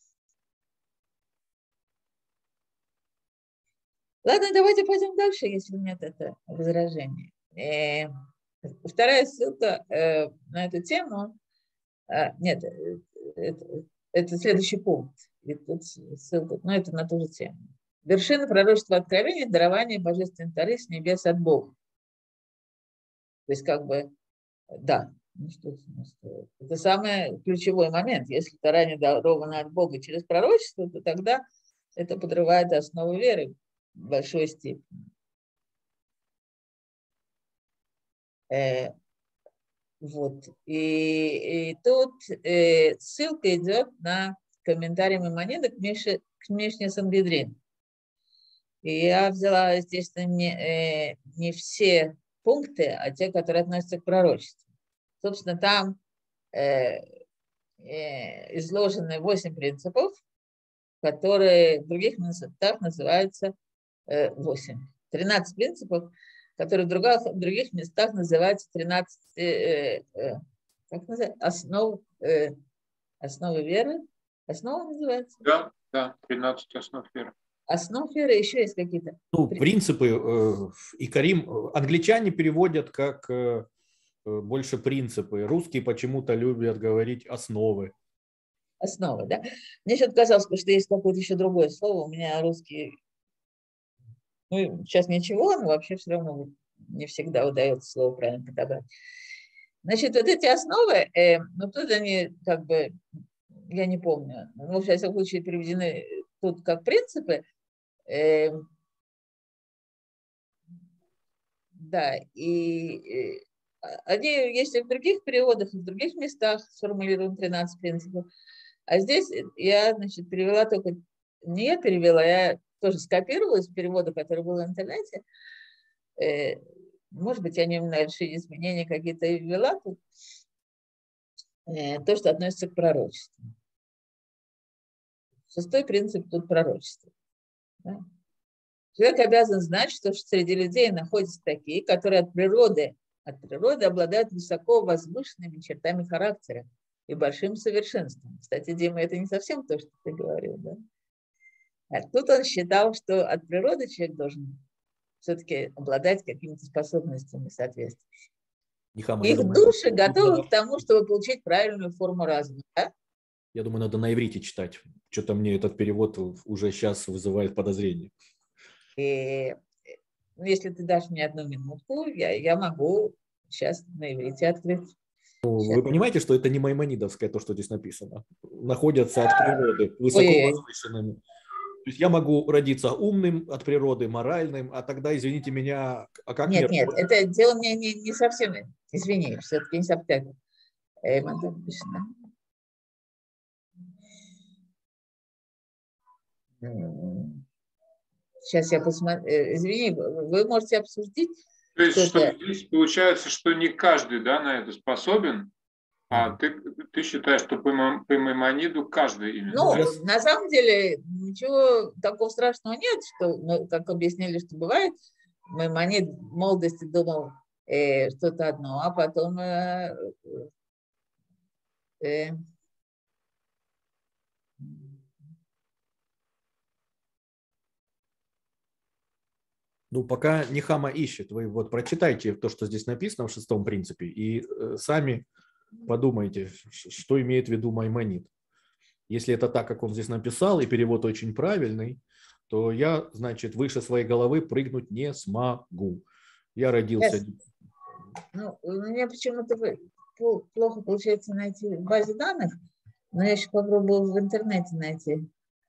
Ладно, давайте пойдем дальше, если нет это возражения. Вторая ссылка на эту тему. Нет, это следующий пункт. И тут ссылка, но это на ту же тему. Вершина пророчества откровения, дарование божественной тары с небес от Бога. То есть как бы, да, это самый ключевой момент. Если тара не дарована от Бога через пророчество, то тогда это подрывает основу веры в большой степени. Вот. И тут ссылка идет на комментарий Маймонида к Мишне Сангедрин. И я взяла, естественно, не все пункты, а те, которые относятся к пророчеству. Собственно, там изложены 8 принципов, которые в других местах называются 8. 13 принципов, которые в других местах называются 13 как называется? Основы веры. Основа называется? Да, 13 основ веры. Основ веры еще есть какие-то? Ну, принципы, Икарим, англичане переводят как больше принципы. Русские почему-то любят говорить основы. Основы, да? Мне что-то казалось, что есть какое-то еще другое слово. У меня русский, ну, сейчас ничего, но вообще все равно не всегда удается слово правильно подобрать. Значит, вот эти основы, ну, тут они как бы, я не помню, но, в всяком случае, переведены тут как принципы. Да, и они есть и в других переводах, и в других местах сформулированы 13 принципов. А здесь я, значит, перевела только, не я перевела, я тоже скопировала из перевода, который был в интернете. Может быть, я небольшие изменения какие-то и ввела тут. То, что относится к пророчеству. 6-й принцип тут пророчество. Да? Человек обязан знать, что среди людей находятся такие, которые от природы обладают высоко возвышенными чертами характера и большим совершенством. Кстати, Дима, это не совсем то, что ты говорил, да? А тут он считал, что от природы человек должен все-таки обладать какими-то способностями соответствующими. Нихама, Их души готовы к тому, чтобы получить правильную форму разума. Да? Я думаю, надо на иврите читать. Что-то мне этот перевод уже сейчас вызывает подозрение. И если ты дашь мне одну минутку, я могу сейчас на иврите открыть. Вы понимаете, что это не маймонидовское, то, что здесь написано? Находятся от природы, высоко возвышенными. То есть я могу родиться умным от природы, моральным, а тогда, извините меня, а как Нет, мне... нет, это дело мне не совсем, извини, все-таки не совсем. Сейчас я посмотрю. Извини, вы можете обсудить. То есть, что здесь получается, что не каждый, да, на это способен, а ты считаешь, что по Маймониду каждый именно? Ну, на самом деле, ничего такого страшного нет, что, как объяснили, что бывает, Маймонид в молодости думал что-то одно, а потом Ну, пока Нихама ищет, вы вот прочитайте то, что здесь написано в 6-м принципе, и сами подумайте, что имеет в виду Маймонид. Если это так, как он здесь написал, и перевод очень правильный, то я, значит, выше своей головы прыгнуть не смогу. Я родился... Ну, у меня почему-то плохо получается найти в базе данных, но я еще попробую в интернете найти.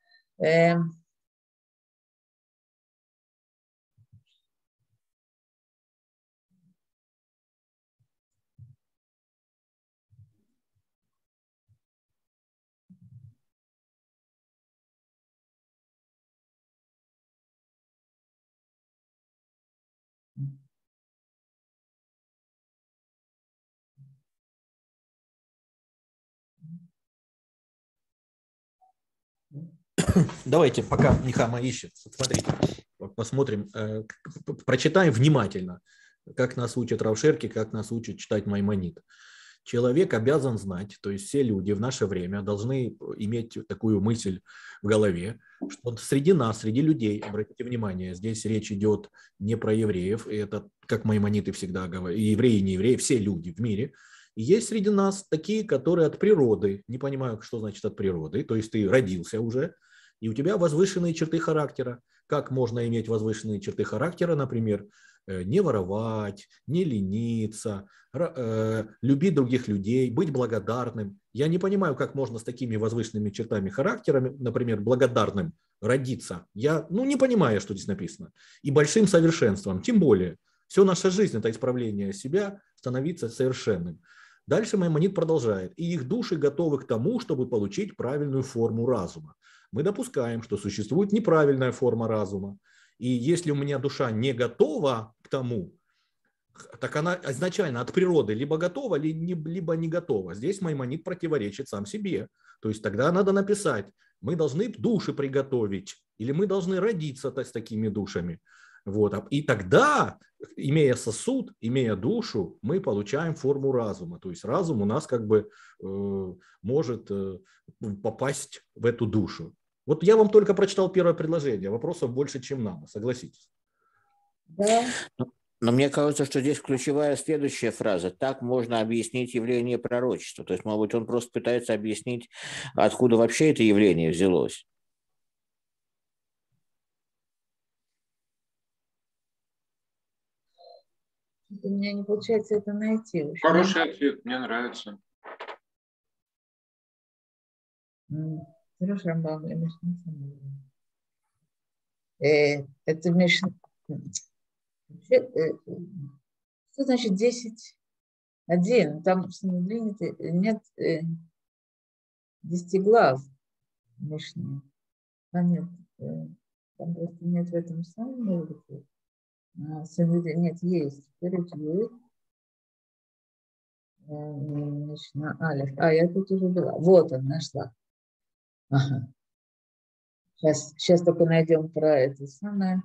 Давайте, пока Нихама ищет, смотрите, посмотрим, прочитаем внимательно, как нас учат Равшерки, как нас учат читать Маймонид. Человек обязан знать, то есть все люди в наше время должны иметь такую мысль в голове, что среди нас, среди людей, обратите внимание, здесь речь идет не про евреев, и это, как Маймониды всегда говорят, и евреи, и не евреи, все люди в мире. И есть среди нас такие, которые от природы, не понимаю, что значит от природы, то есть ты родился уже, и у тебя возвышенные черты характера. Как можно иметь возвышенные черты характера, например, не воровать, не лениться, любить других людей, быть благодарным. Я не понимаю, как можно с такими возвышенными чертами характера, например, благодарным, родиться. Я не понимаю, что здесь написано. И большим совершенством, тем более. Все наша жизнь – это исправление себя, становиться совершенным. Дальше Маймонид продолжает. И их души готовы к тому, чтобы получить правильную форму разума. Мы допускаем, что существует неправильная форма разума. И если у меня душа не готова к тому, так она изначально от природы либо готова, либо не готова. Здесь Маймонид противоречит сам себе. То есть тогда надо написать, мы должны души приготовить, или мы должны родиться с такими душами. Вот. И тогда, имея сосуд, имея душу, мы получаем форму разума. То есть разум у нас как бы может попасть в эту душу. Вот я вам только прочитал первое предложение. Вопросов больше, чем надо. Согласитесь? Да. Но мне кажется, что здесь ключевая следующая фраза. Так можно объяснить явление пророчества. То есть, может быть, он просто пытается объяснить, откуда вообще это явление взялось. У меня не получается это найти. Хороший ответ, мне нравится. Это Мишна. Что значит 10:1? Там нет 10 глав Мишны. Там нет, там просто нет в этом самом. Нет, есть. Мишна Алеф. Я тут уже была. Вот он, нашла. Ага. Сейчас только найдем про это самое.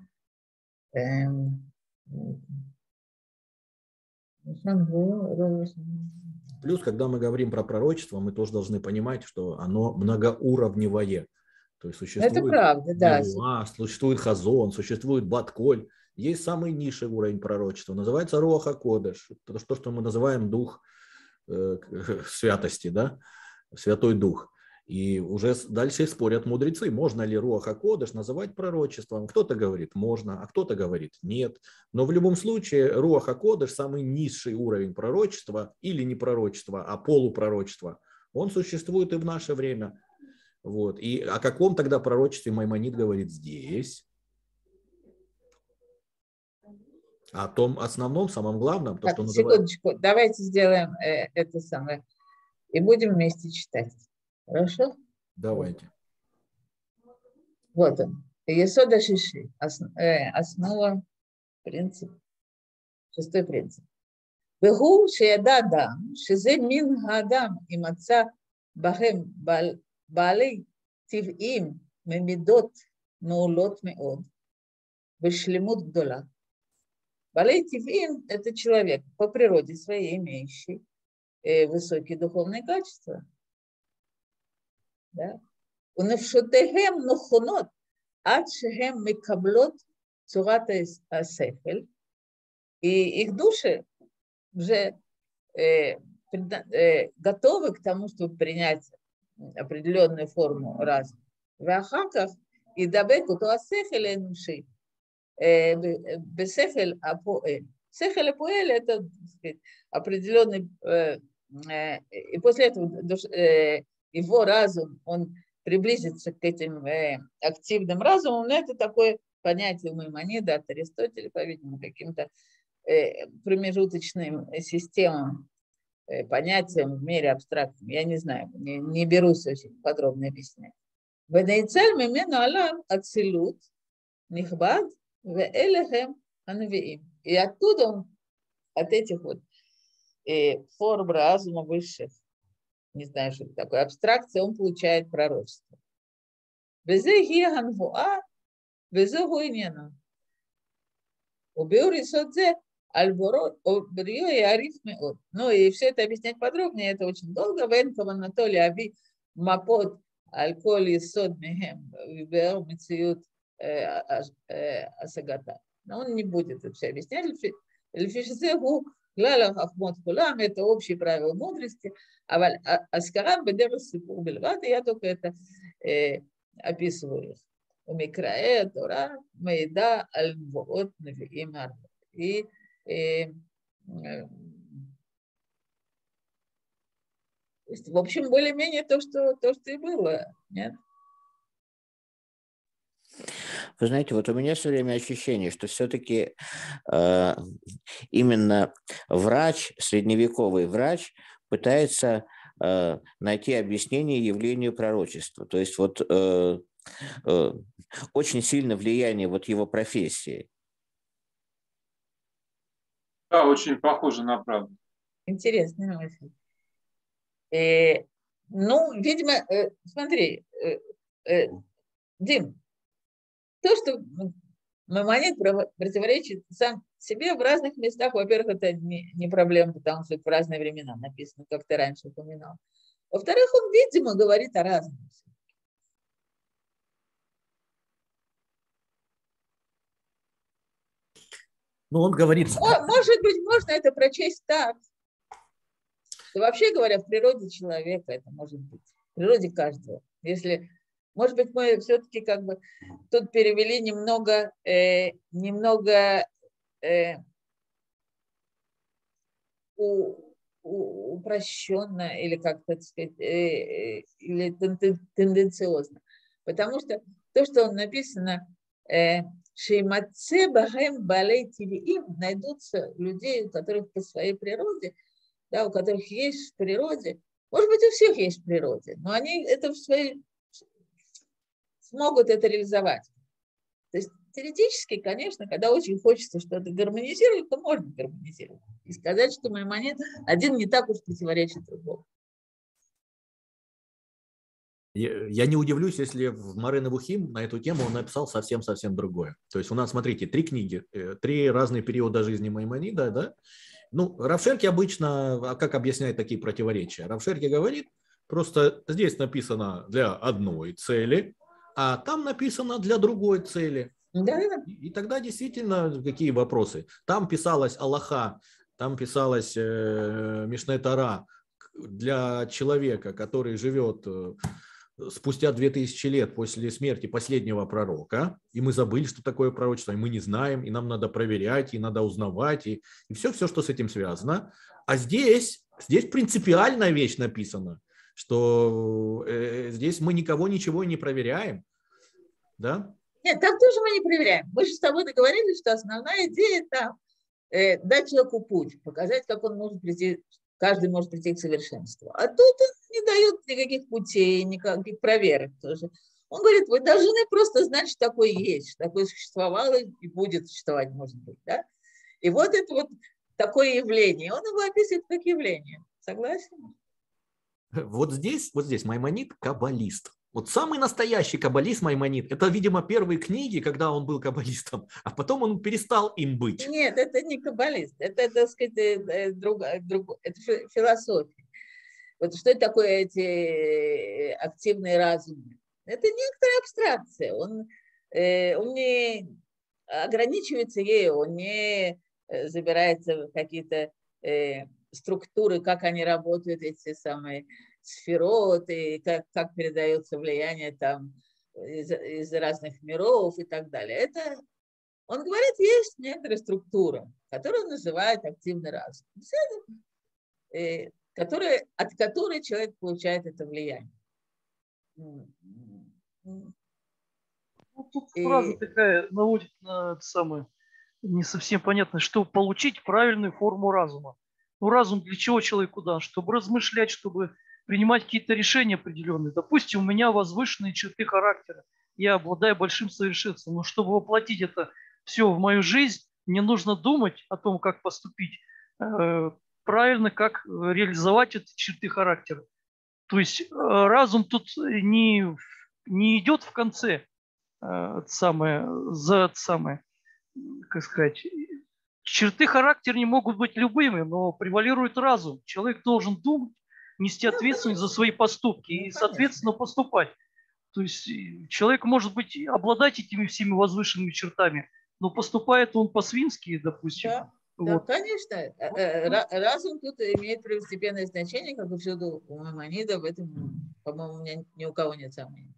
Плюс, когда мы говорим про пророчество, мы тоже должны понимать, что оно многоуровневое. То есть существует это правда, да. Существует хазон, существует батколь. Есть самый низший уровень пророчества, называется руах а-кодеш. Это то, что мы называем дух святости, да? Святой дух. И уже дальше спорят мудрецы, можно ли руах а-кодеш называть пророчеством. Кто-то говорит можно, а кто-то говорит нет. Но в любом случае руах а-кодеш, самый низший уровень пророчества, или не пророчества, а полупророчества, он существует и в наше время. Вот. И о каком тогда пророчестве Маймонид говорит здесь? О том основном, самом главном, то, так, что секундочку, называют... давайте сделаем это самое и будем вместе читать. Хорошо? Давайте. Вот он. Есода Шиши. Основа, принцип. Шестой принцип. Вегу шеяда адам, шезе мин хаадам им отца бахем балей тивим мемидот маулот меод вешлемут гдола. Балей тивим – это человек по природе своей, имеющий высокие духовные качества. Да? ונפשותיהם נכונות עד שהם מקבלות צורת השכל, и их души уже готовы к тому, чтобы принять определенную форму разума. ואחר כך ידבק אותו השכל האנושי בשכל הפועל. שכל הפועל – это, так сказать, определенный, и после этого его разум, он приблизится к этим активным разумам, но это такое понятие у Маймонида от Аристотеля, по-видимому, каким-то промежуточным системам, понятиям в мире абстрактным. Я не знаю, не берусь очень подробно объяснять. ונאצל ממנו עליו אצילות נכבד ואלה הם הנביאים. И оттуда он, от этих вот форм разума высших, не знаю, что это такое, абстракция, он получает пророчество. וזה היא הנבואה וזהו עניינו. וביאור יסוד זה על בריאו יעריך מאוד. Ну и все это объяснять подробнее, это очень долго. ואין כוונתו להביא מפות על כל יסוד מהם וביאור מציאות השגתה. Но он не будет это все объяснять. לפי שזה הוא כלל החוכמות כולם, это общие правила мудрости, אבל הזכרם בדרך סיפור בלבד, я только это описываю. ומקראי התורה מעידה על נבואות נביאים הרבה. И в общем, более-менее то, что и было, нет? Вы знаете, вот у меня все время ощущение, что все-таки именно врач, средневековый врач, пытается найти объяснение явлению пророчества. То есть вот очень сильно влияние вот его профессии. Да, очень похоже на правду. Интересная мысль. Ну, видимо, смотри, Дим, то, что Маймонид противоречит сам себе в разных местах, во-первых, это не проблема, потому что это в разные времена написано, как ты раньше упоминал. Во-вторых, он, видимо, говорит о разном. Ну, он говорит... Может быть, можно это прочесть так, что вообще говоря, в природе человека это может быть, в природе каждого. Если, может быть, мы все-таки как бы тут перевели немного упрощенно или как так сказать, или тенденциозно. Потому что то, что он написано, Шеймаце Бахем Балей Тивиим, найдутся людей, у которых по своей природе, да, у которых есть в природе, может быть, у всех есть в природе, но они это в своей смогут это реализовать. То есть теоретически, конечно, когда очень хочется что-то гармонизировать, то можно гармонизировать. И сказать, что Маймонид один не так уж противоречит другому. Я не удивлюсь, если в Морэ Невухим на эту тему он написал совсем-совсем другое. То есть у нас, смотрите, 3 книги, 3 разные периода жизни Маймонида, да? Ну, Рав Шерки обычно, как объясняет такие противоречия? Рав Шерки говорит, просто здесь написано для одной цели, а там написано для другой цели. Да. И тогда действительно какие вопросы? Там писалась Аллаха, там писалась Мишне Тора для человека, который живет спустя 2000 лет после смерти последнего пророка, и мы забыли, что такое пророчество, и мы не знаем, и нам надо проверять, и надо узнавать, и все, что с этим связано. А здесь принципиальная вещь написана, что здесь мы никого ничего не проверяем. Да? Нет, там тоже мы не проверяем. Мы же с тобой договорились, что основная идея там дать человеку путь, показать, как он может прийти, каждый может прийти к совершенству. А тут он не дает никаких путей, никаких проверок тоже. Он говорит, вы должны просто знать, что такое есть, что такое существовало и будет существовать, может быть. Да? И вот это вот такое явление. Он его описывает как явление. Согласен? Вот здесь Маймонид каббалист. Вот самый настоящий каббалист Маймонид. Это, видимо, первые книги, когда он был каббалистом, а потом он перестал им быть. Нет, это не каббалист. Это, так сказать, это философия. Вот что это такое эти активные разумы? Это некоторая абстракция. Он не ограничивается ею, он не забирается в какие-то структуры, как они работают, эти самые сферот, и как передается влияние там из разных миров и так далее. Это, он говорит, есть некоторая структура, которую он называет активный разум, от которой человек получает это влияние. Тут фраза такая наводит на это самое не совсем понятно, что получить правильную форму разума. Ну, разум для чего человеку дан? Чтобы размышлять, чтобы принимать какие-то решения определенные. Допустим, у меня возвышенные черты характера, я обладаю большим совершенством, но чтобы воплотить это все в мою жизнь, мне нужно думать о том, как поступить правильно, как реализовать эти черты характера. То есть разум тут не идет в конце, как сказать, черты характера не могут быть любыми, но превалирует разум. Человек должен думать, нести ответственность за свои поступки и, соответственно, поступать. То есть человек может быть обладать этими всеми возвышенными чертами, но поступает он по-свински, допустим. Да, вот. Да, конечно. Разум тут имеет первостепенное значение, как и всюду у Маймонида, в этом, по-моему, ни у кого нет сомнений.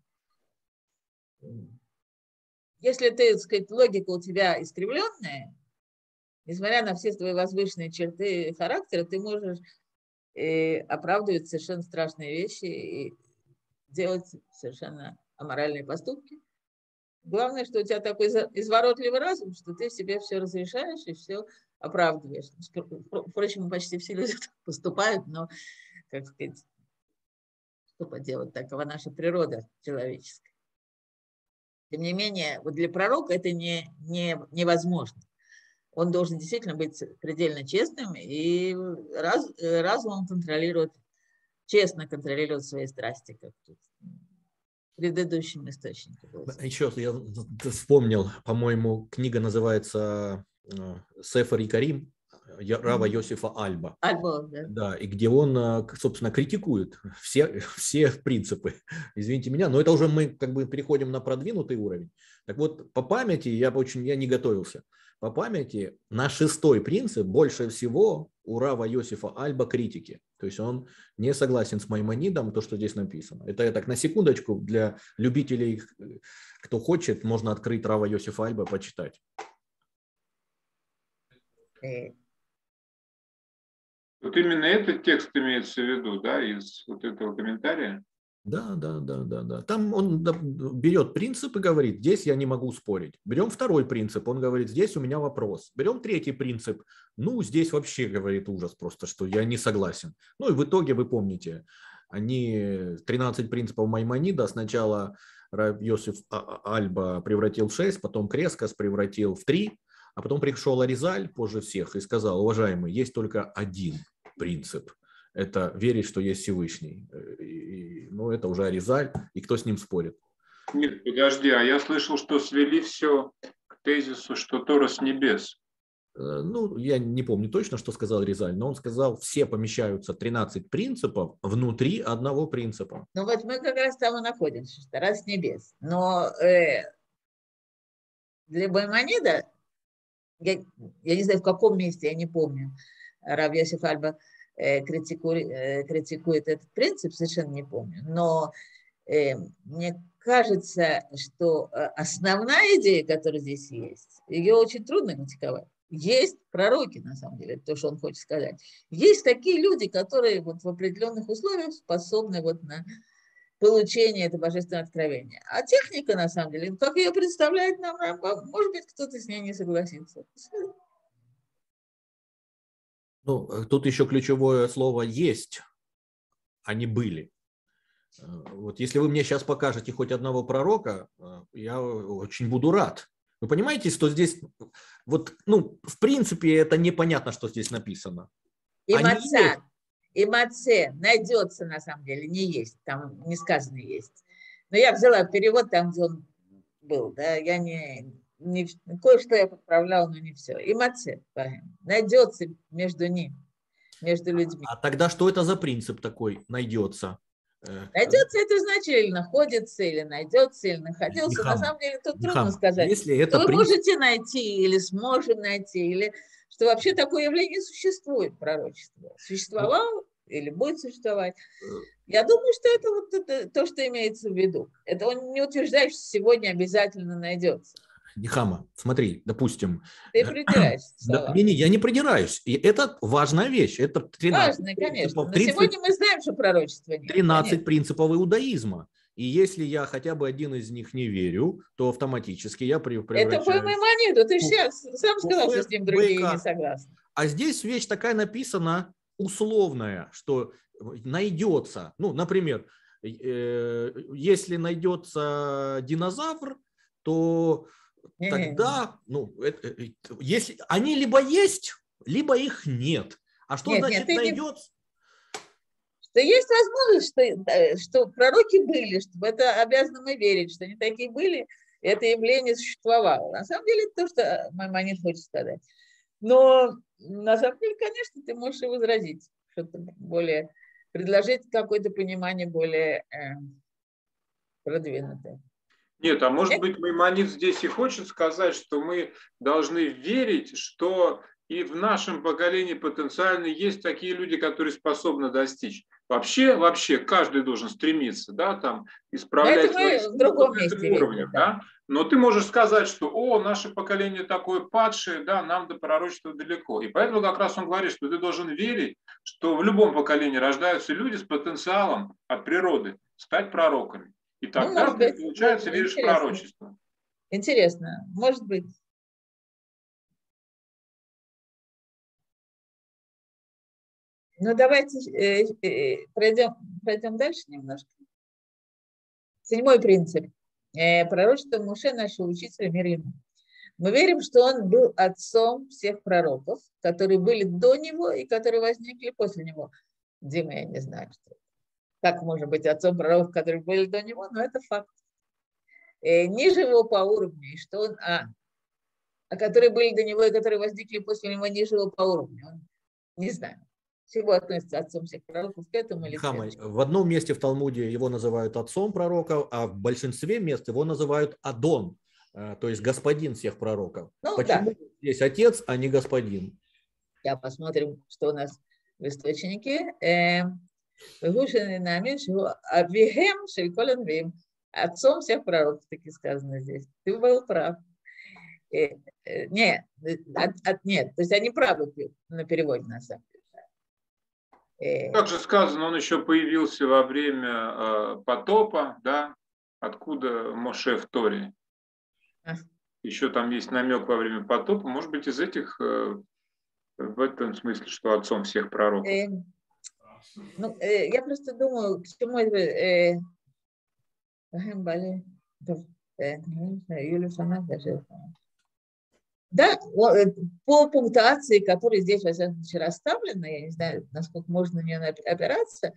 Если ты, так сказать, логика у тебя искривленная, несмотря на все твои возвышенные черты характера, ты можешь оправдывать совершенно страшные вещи и делать совершенно аморальные поступки. Главное, что у тебя такой изворотливый разум, что ты себе все разрешаешь и все оправдываешь. Впрочем, почти все люди так поступают, но, как сказать, что поделать, такова наша природа человеческая. Тем не менее, вот для пророка это невозможно. Он должен действительно быть предельно честным, и разумом контролирует, честно контролирует свои страсти, как тут в предыдущем источнике было. Еще я вспомнил, по-моему, книга называется «Сефер и Карим» Рава Йосифа Альба. Альба, да. Да, и где он, собственно, критикует все принципы. Извините меня, но это уже мы как бы переходим на продвинутый уровень. Так вот, по памяти, я не готовился. По памяти на 6-й принцип больше всего у Рава Йосифа Альба критики. То есть он не согласен с Маймонидом, то, что здесь написано. Это я так на секундочку для любителей, кто хочет, можно открыть Рава Йосифа Альба, почитать. Вот именно этот текст имеется в виду, да, из вот этого комментария? Да. Там он берет принцип и говорит, здесь я не могу спорить. Берем второй принцип, он говорит, здесь у меня вопрос. Берем третий принцип, ну, здесь вообще, говорит, ужас просто, что я не согласен. Ну, и в итоге, вы помните, они 13 принципов Маймонида сначала Рав Йосеф Альба превратил в 6, потом Крескос превратил в 3, а потом пришел Аризаль позже всех и сказал, уважаемый, есть только один принцип. Это верить, что есть Всевышний. Ну, это уже Аризаль, и кто с ним спорит? Нет, подожди, а я слышал, что свели все к тезису, что Тора с небес. Ну, я не помню точно, что сказал Аризаль, но он сказал, все помещаются 13 принципов внутри одного принципа. Ну вот мы как раз там и находимся, что Тора с небес. Но для Маймонида, я не знаю, в каком месте, я не помню, Рав Йосеф Альба критикует этот принцип, совершенно не помню. Но мне кажется, что основная идея, которая здесь есть, ее очень трудно критиковать. Есть пророки, на самом деле, то, что он хочет сказать. Есть такие люди, которые вот в определенных условиях способны вот на получение этого божественного откровения. А техника, на самом деле, как ее представляет нам Рамбам, может быть, кто-то с ней не согласится. Ну, тут еще ключевое слово «есть», а не «были». Вот если вы мне сейчас покажете хоть одного пророка, я очень буду рад. Вы понимаете, что здесь, вот, ну, в принципе, это непонятно, что здесь написано. И маце найдется, на самом деле, не есть, там не сказано есть. Но я взяла перевод там, где он был, да, я не кое-что я подправляла, но не все. И маце найдется между ними, между людьми. А тогда что это за принцип такой найдется? Найдется, это значит, или находится, или найдется, или находился. Нихама, На самом деле тут Нихама, трудно сказать, если это что вы можете найти, или сможем найти, или что вообще такое явление существует, пророчество. Существовало или будет существовать. Я думаю, что это вот это, то, что имеется в виду. Это он не утверждает, что сегодня обязательно найдется. Нихама, смотри, допустим. Ты придираешься к словам. Не, я не придираюсь. И это важная вещь. Это 13 Важно, конечно. Но 30, сегодня мы знаем, что пророчества нет. 13 конечно. принципов иудаизма. И если я хотя бы один из них не верю, то автоматически я превращаюсь... Это по Маймониду. Ты же сам сказал, что с ним другие не согласны. А здесь вещь такая написана условная, что найдется. Ну, например, если найдется динозавр, то тогда, ну, если они либо есть, либо их нет. А что значит найдется? Что есть возможность, что пророки были, что в это обязаны мы верить, что они такие были, и это явление существовало. На самом деле, это то, что Маймонид хочет сказать. Но на самом деле, конечно, ты можешь и возразить, что-то более, предложить какое-то понимание более продвинутое. Нет, а может быть, Маймонид здесь и хочет сказать, что мы должны верить, что и в нашем поколении потенциально есть такие люди, которые способны достичь. Вообще каждый должен стремиться, да, там, исправлять свои в другом месте уровнях, да. Но ты можешь сказать, что, наше поколение такое падшее, да, нам до пророчества далеко. И поэтому как раз он говорит, что ты должен верить, что в любом поколении рождаются люди с потенциалом от природы стать пророками. И тогда ты, получается, веришь в пророчество. Интересно, может быть. Ну, давайте пройдем дальше немножко. 7-й принцип. Пророчество Моше, нашего учителя, мир ему. Мы верим, что он был отцом всех пророков, которые были до него и которые возникли после него. Дима, я не знаю, что. Как может быть отцом пророков, которые были до него, но это факт. Ниже его по уровню, что он, которые были до него и которые возникли после него, ниже его по уровню. Он, не знаю. Всего относится отцом всех пророков к этому или к этому. В одном месте в Талмуде его называют отцом пророков, а в большинстве мест его называют Адон, то есть господин всех пророков. Ну, почему здесь отец, а не господин? Я посмотрим, что у нас в источнике. Отцом всех пророков, таки сказано здесь. Ты был прав. Нет, то есть они правы на переводе, на самом деле. Как же сказано, он еще появился во время потопа, да? Откуда Моше в Торе? Еще там есть намек во время потопа. Может быть, из этих, в этом смысле, что отцом всех пророков. Ну, я просто думаю, к чему это... Да, по пунктуации, которая здесь, во всяком случае, расставлена, я не знаю, насколько можно на нее опираться,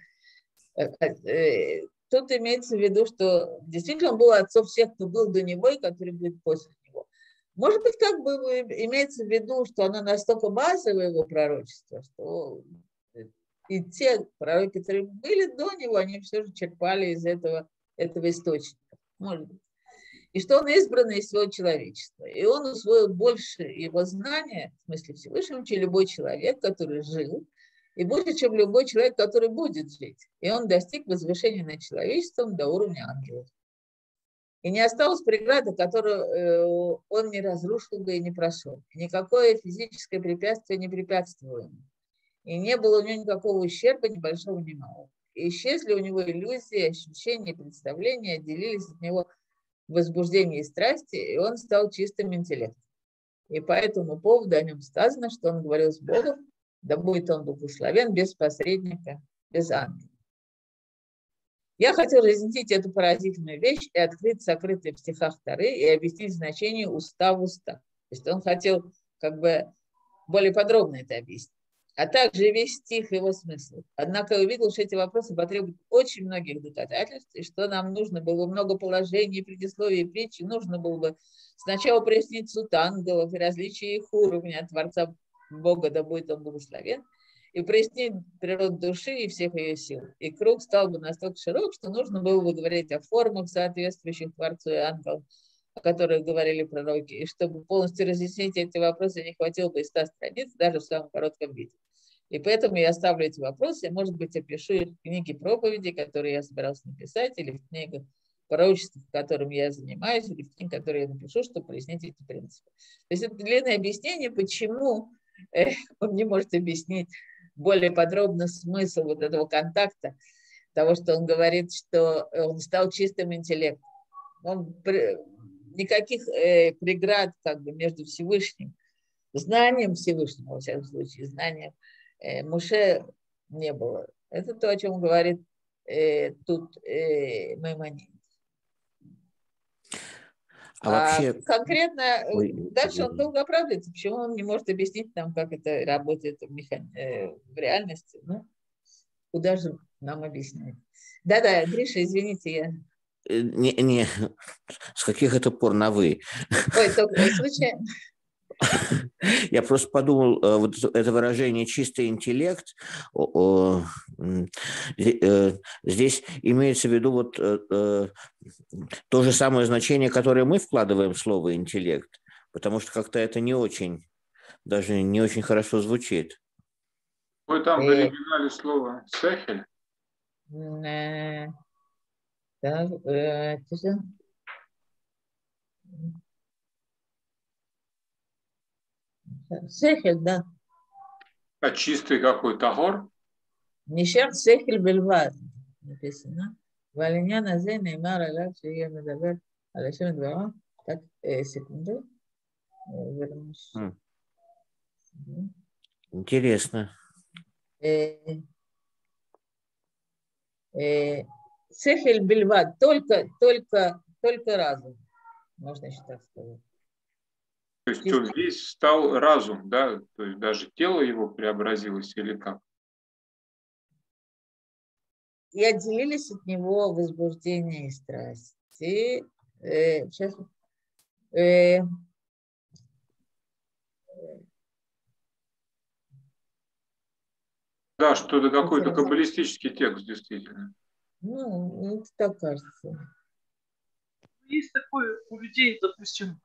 тут имеется в виду, что действительно он был отцом всех, кто был до него и который будет после него. Может быть, как бы имеется в виду, что оно настолько базовое, его пророчество, что и те пророки, которые были до него, они все же черпали из этого источника. Может быть. И что он избранный из всего человечества. И он усвоил больше его знания, в смысле Всевышнего, чем любой человек, который жил, и больше, чем любой человек, который будет жить. И он достиг возвышения над человечеством до уровня ангелов. И не осталось преграды, которую он не разрушил бы и не прошел. Никакое физическое препятствие не препятствовало ему. И не было у него никакого ущерба, ни большого, ни малого. И исчезли у него иллюзии, ощущения, представления, отделились от него возбуждение и страсти, и он стал чистым интеллектом. И по этому поводу о нем сказано, что он говорил с Богом, да будет он благословен без посредника, без ангела. Я хотел разъяснить эту поразительную вещь и открыть сокрытые в стихах Торы и объяснить значение уста в уста. То есть он хотел как бы более подробно это объяснить. А также весь стих его смысл. Однако я увидел, что эти вопросы потребуют очень многих доказательств, и что нам нужно было много положений, предисловий и притчи. Нужно было бы сначала прояснить суд ангелов и различия их уровня от Творца Бога, да будет он благословен, и прояснить природу души и всех ее сил. И круг стал бы настолько широк, что нужно было бы говорить о формах, соответствующих Творцу и ангелам, о которых говорили пророки. И чтобы полностью разъяснить эти вопросы, не хватило бы и 100 страниц, даже в самом коротком виде. И поэтому я оставлю эти вопросы, может быть, опишу их в книге проповеди, которые я собирался написать, или в книгах пророчеств, которым я занимаюсь, или в книге, которые я напишу, чтобы прояснить эти принципы. То есть это длинное объяснение, почему он не может объяснить более подробно смысл вот этого контакта, того, что он говорит, что он стал чистым интеллектом. Никаких преград как бы между Всевышним, знанием Всевышнего, во всяком случае, знанием Моше не было. Это то, о чем говорит тут Маймонид. Вообще... Конкретно дальше он долго оправдывается, почему он не может объяснить нам, как это работает в реальности. Ну, куда же нам объяснять? Да-да, Гриша, извините, я... Не, с каких это пор на «вы»? Ой, только случайно. Я просто подумал, вот это выражение «чистый интеллект», здесь имеется в виду вот то же самое значение, которое мы вкладываем в слово «интеллект», потому что как-то это не очень, даже не очень хорошо звучит. Вы там в оригинале слово «сехель»? Так, Сехель, да. А чистый какой? Тагор? Нишер сехель бельвад написано. Валинян азе неймар алав шея медавер алашем двора. Так, секунду. Вернусь. Интересно. Сехель бельвад, только разум. Можно еще так сказать. То есть он весь стал разум, да? То есть даже тело его преобразилось или как? И отделились от него возбуждение и страсти. Сейчас. Да, что-то какой-то каббалистический текст, действительно. Ну, это так кажется. Есть такое у людей, допустим,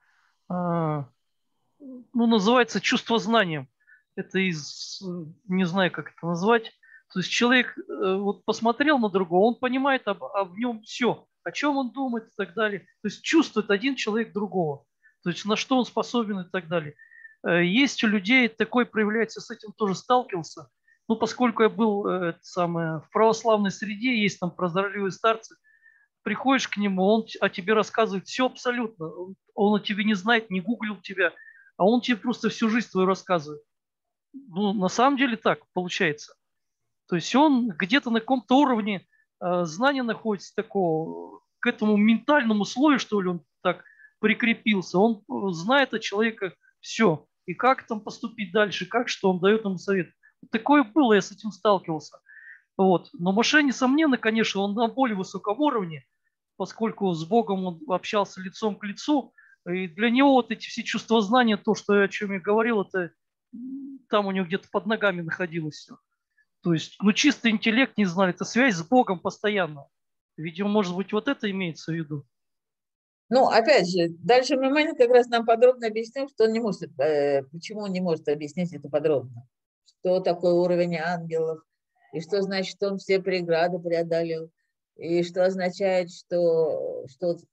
называется чувство знанием. Это не знаю, как это назвать. То есть человек вот посмотрел на другого, он понимает в нем все, о чем он думает и так далее. То есть чувствует один человек другого. То есть на что он способен и так далее. Есть у людей такой проявляется, с этим тоже сталкивался. Ну, поскольку я был в православной среде, есть там прозорливые старцы, приходишь к нему, он о тебе рассказывает все абсолютно. Он о тебе не знает, не гуглил тебя, а он тебе просто всю жизнь твою рассказывает. Ну, на самом деле так получается. То есть он где-то на каком-то уровне знания находится такого, к этому ментальному слою, что ли, он так прикрепился. Он знает о человеке все. И как там поступить дальше, как что он дает ему совет. Такое было, я с этим сталкивался. Вот. Но Моше, несомненно, конечно, он на более высоком уровне, поскольку с Богом он общался лицом к лицу. И для него вот эти все чувства знания, то, что, о чем я говорил, это там у него где-то под ногами находилось все. То есть, ну, чистый интеллект не знали, это связь с Богом постоянно. Видимо, может быть, вот это имеется в виду. Ну, опять же, дальше Маймонид как раз нам подробно объяснил, что он не может, почему он не может объяснить это подробно. Что такое уровень ангелов, и что значит, что он все преграды преодолел, и что означает, что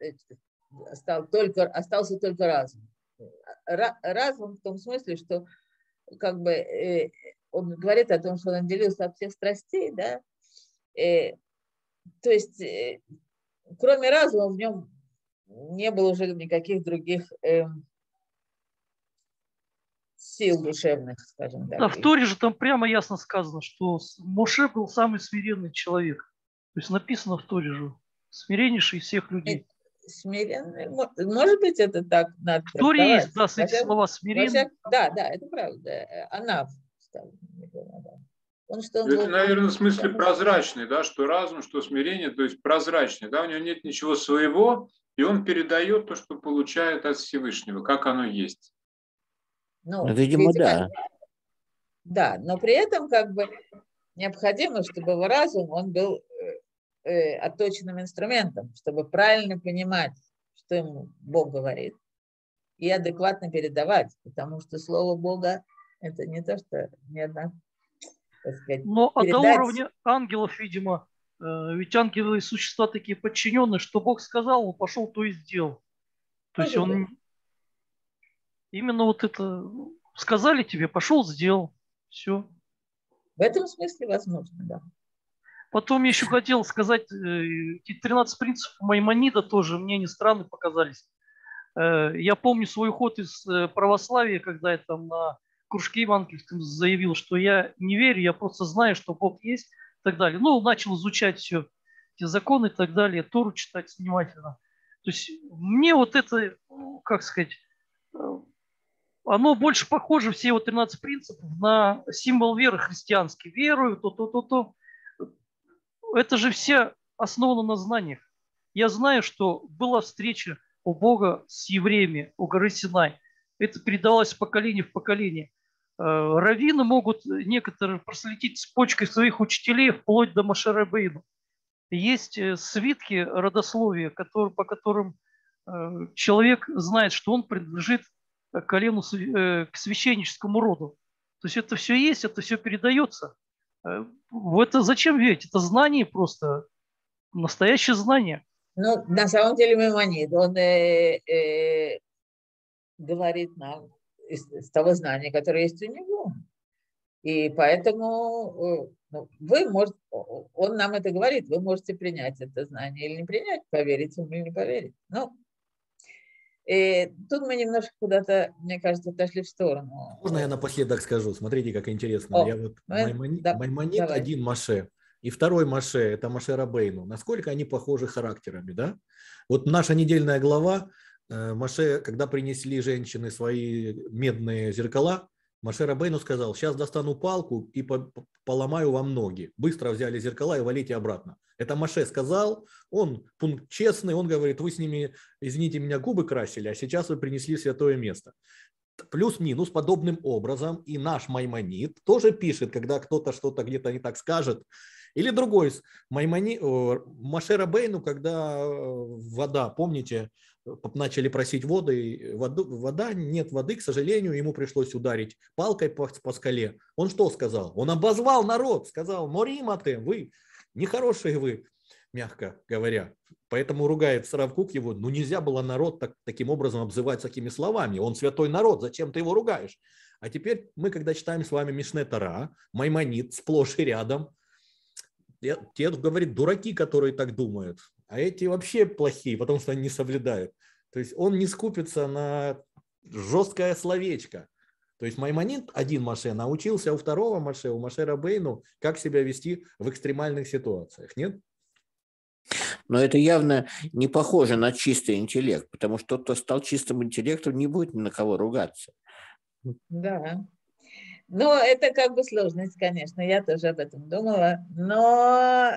остался только разум. Разум в том смысле, что как бы он говорит о том, что он отделился от всех страстей, да, то есть кроме разума в нем не было уже никаких других сил душевных, скажем так. Да, в Торе же там прямо ясно сказано, что Моше был самый смиренный человек. То есть написано в Торе же, смиреннейший из всех людей. Смиренный, может быть, это так надо В Торе трактовать. есть, да, эти слова смиренный. Да, это правда. Анав. Это, наверное, в смысле прозрачный, да, что разум, что смирение, то есть прозрачный, да, у него нет ничего своего, и он передает то, что получает от Всевышнего, как оно есть. Ну, видимо, да. Да, но при этом как бы необходимо, чтобы его разум, он был отточенным инструментом, чтобы правильно понимать, что ему Бог говорит, и адекватно передавать, потому что слово Бога – это не то, что ни одна, так сказать, но до уровня ангелов, видимо, ведь ангелы существа такие подчиненные, что Бог сказал, он пошел, то и сделал. То есть он именно вот это сказали тебе, пошел, сделал, все. В этом смысле возможно, да. Потом я еще хотел сказать, эти 13 принципов Маймонида тоже мне не странно показались. Я помню свой уход из православия, когда я там на кружке евангельском заявил, что я не верю, я просто знаю, что Бог есть и так далее. Ну, начал изучать все эти законы и так далее, Тору читать внимательно. То есть мне вот это, как сказать, оно больше похоже, все вот 13 принципов, на символ веры христианский. Верую, то. Это же все основано на знаниях. Я знаю, что была встреча у Бога с евреями у горы Синай. Это передалось из поколения в поколение. Раввины могут некоторые проследить цепочкой своих учителей вплоть до Моше Рабейну. Есть свитки родословия, по которым человек знает, что он принадлежит колену, к священническому роду. То есть это все есть, это все передается. Это зачем верить? Это знание просто, настоящее знание. Ну, на самом деле Маймонид, он говорит нам из того знания, которое есть у него. И поэтому он нам это говорит, вы можете принять это знание или не принять, поверить ему или не поверить. Ну, тут мы немножко куда-то, мне кажется, отошли в сторону. Можно я напоследок скажу? Смотрите, как интересно. Маймонид один Моше, и второй Моше, это Моше Рабейну. Насколько они похожи характерами, да? Вот наша недельная глава, Моше, когда принесли женщины свои медные зеркала, Моше Рабейну сказал: сейчас достану палку и поломаю вам ноги. Быстро взяли зеркала и валите обратно. Это Моше сказал, он пункт честный, он говорит: вы с ними, извините меня, губы красили, а сейчас вы принесли святое место. Плюс-минус подобным образом и наш Маймонид тоже пишет, когда кто-то что-то где-то не так скажет. Или другой, Моше Рабейну, когда вода, помните, начали просить вода, нет воды, к сожалению, ему пришлось ударить палкой по скале. Он что сказал? Он обозвал народ, сказал: моримате, вы, нехорошие вы, мягко говоря. Поэтому ругает Рав Кук его: ну нельзя было народ таким образом обзывать такими словами. Он святой народ, зачем ты его ругаешь? А теперь мы, когда читаем с вами Мишне Тора, Маймонид сплошь и рядом, те, говорит, дураки, которые так думают, а эти вообще плохие, потому что они не соблюдают. То есть он не скупится на жесткое словечко. То есть Маймонид один Моше научился у второго Моше, у Моше Рабейну, как себя вести в экстремальных ситуациях, нет? Но это явно не похоже на чистый интеллект, потому что тот, кто стал чистым интеллектом, не будет ни на кого ругаться. Да. Но это как бы сложность, конечно, я тоже об этом думала, но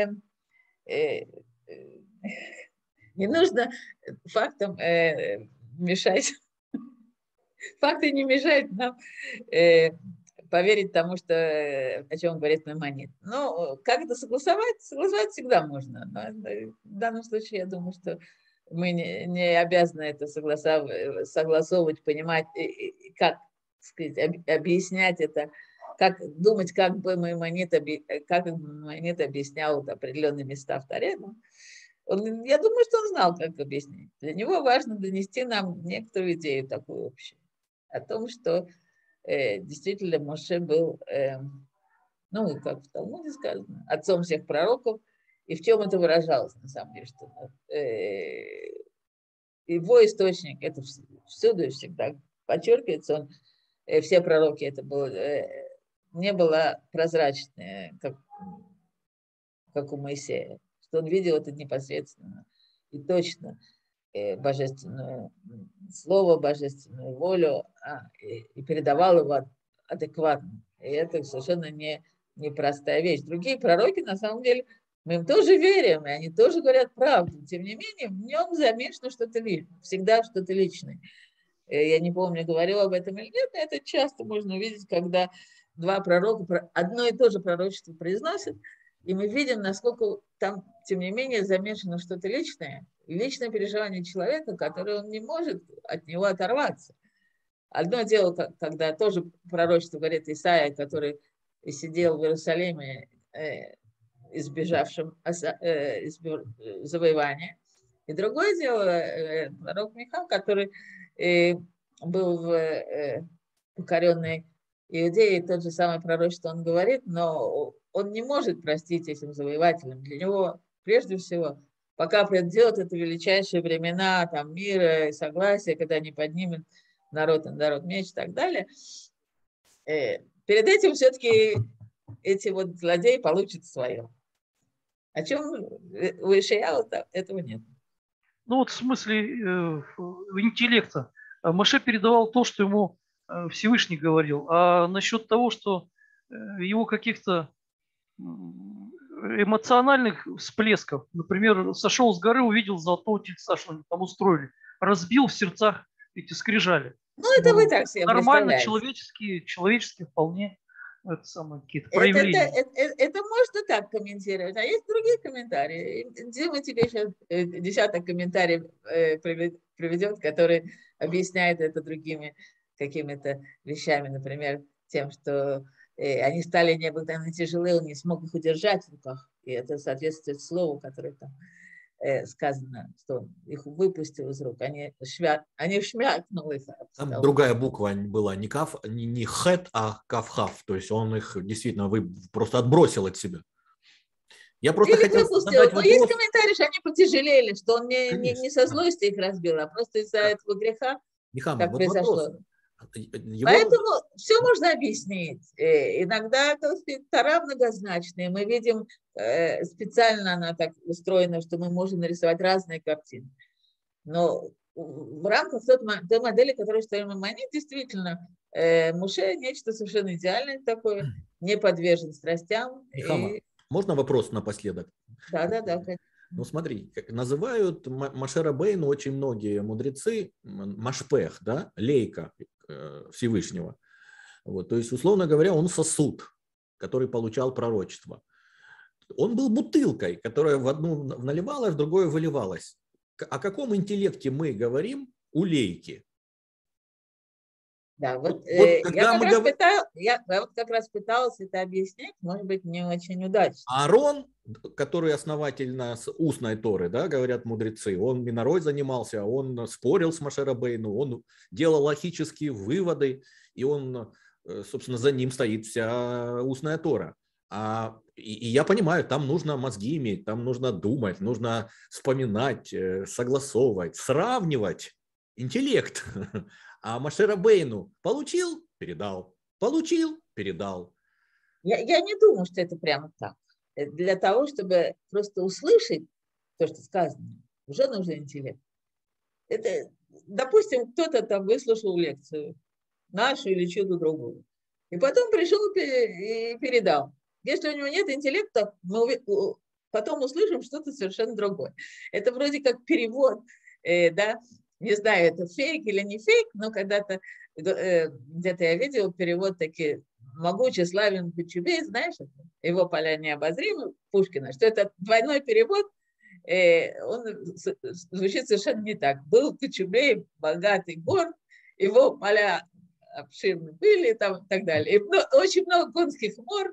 не нужно фактам мешать. Факты не мешают нам поверить тому, что, о чем говорит Маймонид. Ну, как это согласовать? Согласовать всегда можно. Но в данном случае я думаю, что мы не обязаны это согласовывать, понимать, как сказать, объяснять это, как думать, как бы Маймонид объяснял определенные места в Торе. Я думаю, что он знал, как объяснить. Для него важно донести нам некоторую идею такую общую о том, что действительно Моше был, ну, как в Талмуде сказано, отцом всех пророков, и в чем это выражалось, на самом деле, что его источник, это всюду и всегда подчеркивается, он, все пророки, это было, не было прозрачное, как у Моисея, что он видел это непосредственно и точно, божественное слово, божественную волю, и передавал его адекватно. И это совершенно непростая вещь. Другие пророки, на самом деле, мы им тоже верим, и они тоже говорят правду. Тем не менее, в нем замешано что-то личное, всегда что-то личное. Я не помню, говорил об этом или нет, но это часто можно увидеть, когда два пророка одно и то же пророчество произносят, и мы видим, насколько там, тем не менее, замешано что-то личное, личное переживание человека, которое он не может от него оторваться. Одно дело, когда тоже пророчество говорит Исаия, который сидел в Иерусалиме, избежавшим завоевания. И другое дело, пророк Миха, который был в покоренной Иудее, тот же самый пророчество он говорит, но он не может простить этим завоевателям. Для него, прежде всего, пока придет это величайшие времена там, мира и согласия, когда они поднимут народ на народ меч и так далее, перед этим все-таки эти вот злодеи получат свое. О чем у Ишаяу этого нет. Ну вот в смысле интеллекта. Моше передавал то, что ему Всевышний говорил. А насчет того, что его каких-то эмоциональных всплесков, например, сошел с горы, увидел золотого тельца, что они там устроили, разбил в сердцах эти скрижали. Ну, это вы так себе нормально, представляете. человеческие вполне это самое, какие-то проявления. Это можно так комментировать, а есть другие комментарии. Дима тебе сейчас десяток комментариев приведет, который объясняет это другими какими-то вещами, например, тем, что они стали необыкновенно тяжелые, он не смог их удержать в руках, и это соответствует слову, которое там сказано, что он их выпустил из рук, они шмякнул их. Там другая буква была, не каф, не хэт, а кафхав, то есть он их действительно просто отбросил от себя. Я просто хотел задать вопрос. Есть комментарии, что они потяжелели, что он не со злости их разбил, а просто из-за этого греха, Нихама, как произошло. Его... Поэтому все можно объяснить. Иногда Тора многозначная. Мы видим, специально она так устроена, что мы можем нарисовать разные картины. Но в рамках той модели, которую строим Маймонид, действительно, Моше нечто совершенно идеальное такое, не подвержен страстям. Нихама, можно вопрос напоследок? Да, конечно. Ну смотри, называют Моше Рабейну очень многие мудрецы Машпех, да, лейка Всевышнего. Вот, то есть, условно говоря, он сосуд, который получал пророчество. Он был бутылкой, которая в одну наливалась, в другую выливалась. О каком интеллекте мы говорим у лейки? Да, вот, когда мы говорим... я вот как раз пыталась это объяснить, может быть, не очень удачно. Аарон, который основатель устной Торы, да, говорят мудрецы, он минорой занимался, он спорил с Моше Рабейну, он делал логические выводы, и он, собственно, за ним стоит вся устная Тора. И я понимаю, там нужно мозги иметь, там нужно думать, нужно вспоминать, согласовывать, сравнивать интеллект. А Моше Рабейну получил, передал, получил, передал. Я не думаю, что это прямо так. Для того, чтобы просто услышать то, что сказано, уже нужен интеллект. Это, допустим, кто-то там выслушал лекцию, нашу или чью-то другую, и потом пришел и передал. Если у него нет интеллекта, мы потом услышим что-то совершенно другое. Это вроде как перевод, да, не знаю, это фейк или не фейк, но когда-то где-то я видела перевод такие: «Могучий, славен Кочубей», знаешь, его «Поля необозримы» Пушкина, что это двойной перевод, он звучит совершенно не так. Был Кочубей, богатый город, его поля обширны были, там, и так далее. И очень много конских мор,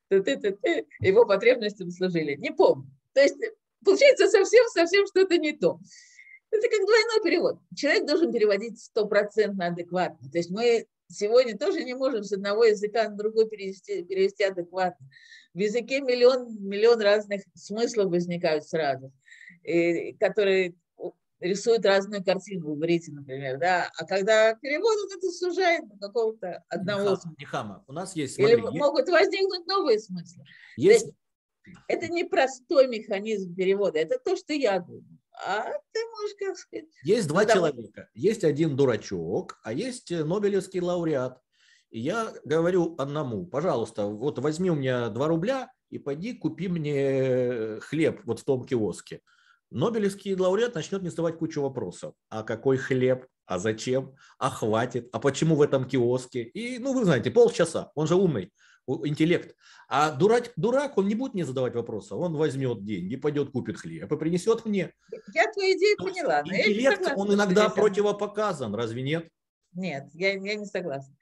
его потребностям служили. Не помню. То есть получается совсем что-то не то. Это как двойной перевод. Человек должен переводить 100% адекватно. То есть мы сегодня тоже не можем с одного языка на другой перевести адекватно. В языке миллион разных смыслов возникают сразу, которые рисуют разную картину в иврите, например. Да? А когда перевод, это сужает до какого-то одного смысла. Нехама, у нас есть... Или могут возникнуть новые смыслы. Есть... Это не простой механизм перевода, это то, что я думаю. А ты можешь, как сказать... Есть два человека. Есть один дурачок, а есть Нобелевский лауреат. И я говорю одному: пожалуйста, вот возьми у меня 2 рубля и пойди купи мне хлеб вот в том киоске. Нобелевский лауреат начнет мне задавать кучу вопросов. А какой хлеб? А зачем? А хватит? А почему в этом киоске? И, ну, вы знаете, полчаса. Он же умный. Интеллект. А дурак, он не будет мне задавать вопросов. Он возьмет деньги, пойдет, купит хлеб и принесет мне. Я твою идею поняла. Но интеллект, согласна, он иногда противопоказан, разве нет? Нет, я не согласна.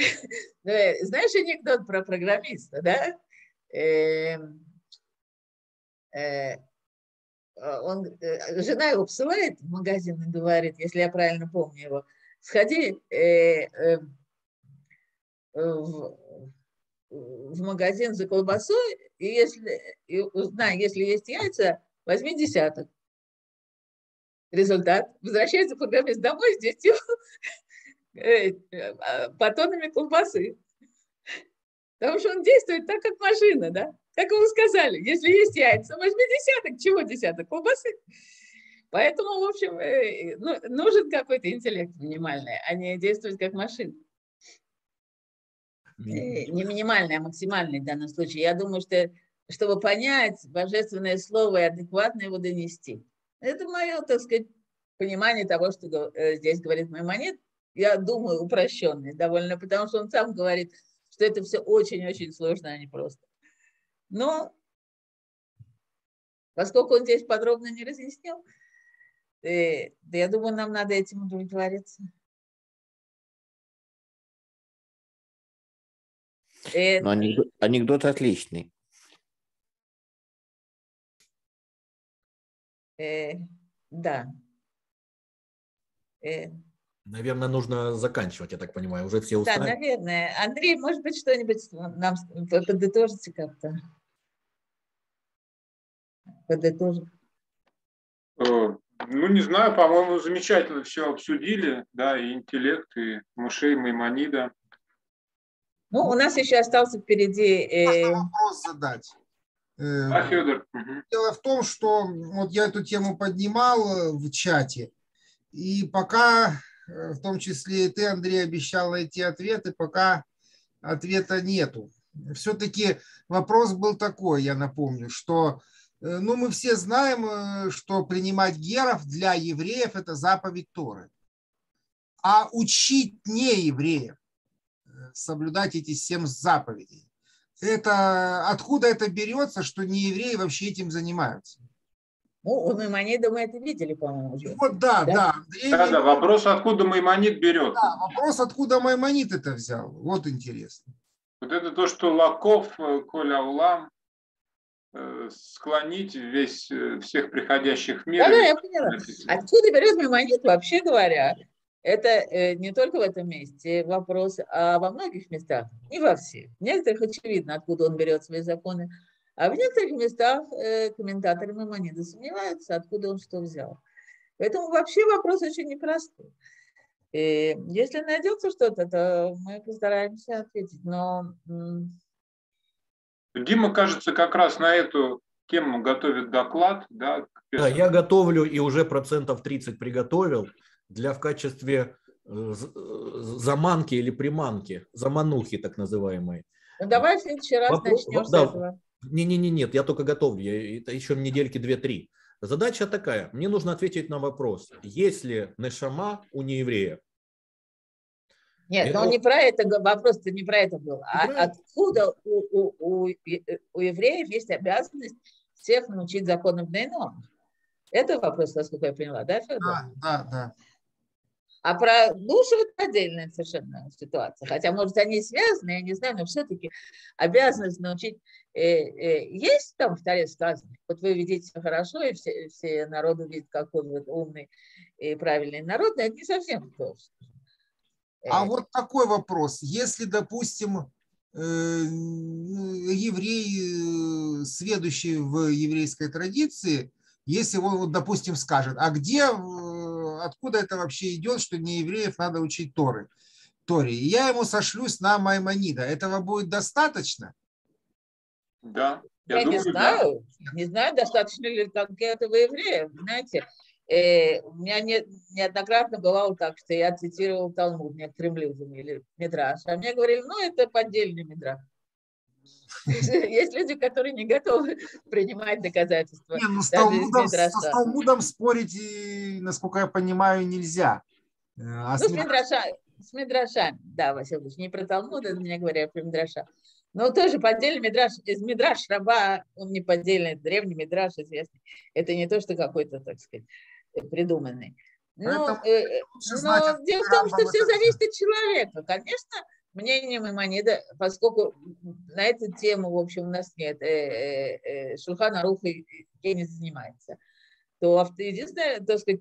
Знаешь анекдот про программиста, да? Жена его посылает в магазин и говорит, если я правильно помню его: сходи в магазин за колбасой, и узнай, если есть яйца, возьми 10. Результат: возвращается программист домой с 10 батонами колбасы. Потому что он действует так, как машина, да? Как ему сказали, если есть яйца, возьми 10. Чего 10? Колбасы. Поэтому, в общем, нужен какой-то интеллект минимальный, а не действовать как машина. Не минимальный, а максимальный в данном случае. Я думаю, что чтобы понять божественное слово и адекватно его донести. Это мое, так сказать, понимание того, что здесь говорит Маймонид. Я думаю, упрощенный довольно, потому что он сам говорит, что это все очень-очень сложно, а не просто. Но поскольку он здесь подробно не разъяснил, я думаю, нам надо этим удовлетвориться. Но анекдот отличный. Да. Наверное, нужно заканчивать, я так понимаю. Уже все устали. Да, наверное. Андрей, может быть, что-нибудь нам подытожите как-то? Подытожить. Ну, не знаю, по-моему, замечательно все обсудили, да, и интеллект, и Моше, и Маймонида. Ну, у нас еще остался впереди... Можно вопрос задать? Да, Федор. Дело в том, что вот я эту тему поднимал в чате, и пока, в том числе и ты, Андрей, обещал найти ответы, пока ответа нету. Все-таки вопрос был такой, я напомню, что ну, мы все знаем, что принимать геров для евреев – это заповедь Торы. А учить неевреев соблюдать эти 7 заповедей, это откуда это берется, что неевреи вообще этим занимаются? Ну, у Маймонида мы это видели, по-моему, уже. Вот да. Андрей, Да, вопрос, откуда Маймонид берет. да, вопрос, откуда Маймонид это взял. Вот интересно. Вот это то, что Лаков, Коля Улам, склонить всех приходящих в мир. Да, я поняла. Откуда берет Маймонид, вообще говоря, это не только в этом месте вопрос, а во многих местах, не во всех. В некоторых очевидно, откуда он берет свои законы, а в некоторых местах комментаторы Маймонида сомневаются, откуда он что взял. Поэтому вообще вопрос очень непростой. И если найдется что-то, то мы постараемся ответить. Но Дима, кажется, как раз на эту тему готовит доклад. Да, я готовлю и уже 30% приготовил в качестве заманки или приманки, заманухи так называемой. ну, давай в следующий раз начнем с этого. Нет, я только готовлю, это еще недельки 2-3. Задача такая, мне нужно ответить на вопрос, есть ли нешама у нееврея? Нет, но не про это, вопрос-то не про это был. Откуда у евреев есть обязанность всех научить законам Бней Ноах? Это вопрос, насколько я поняла, да, Федор? Да. А про душу это отдельная совершенно ситуация. Хотя, может, они связаны, я не знаю, но все-таки обязанность научить. Есть там в Торе сказано, вот вы видите все хорошо, и все народы видят, какой вот умный и правильный народ, но это не совсем то. А вот такой вопрос. Если, допустим, еврей, сведущий в еврейской традиции, если он, вот, допустим, скажет, а откуда это вообще идет, что не евреев надо учить Торе? И я ему сошлюсь на Маймонида. Этого будет достаточно? Да. Я думаю, не знаю, достаточно ли конкретного еврея. Знаете, у меня неоднократно бывало так, что я цитировал Талмуд некоторым людям или Мидраш, а мне говорили, это поддельный Мидраш. Есть люди, которые не готовы принимать доказательства. С Талмудом спорить, насколько я понимаю, нельзя. С Мидрашами, да, Василий Ильич, не про Талмуд, это мне говорят про Мидраша. Но тоже поддельный Мидраш, из Мидраш Раба, он не поддельный, древний Мидраш известный. Это не то, что какой-то, так сказать, придуманный. Но дело в том, что все зависит от человека. Конечно, мнение Маймонида, поскольку на эту тему, в общем, у нас нет, Шулхан Арух не занимается, то единственное, так сказать,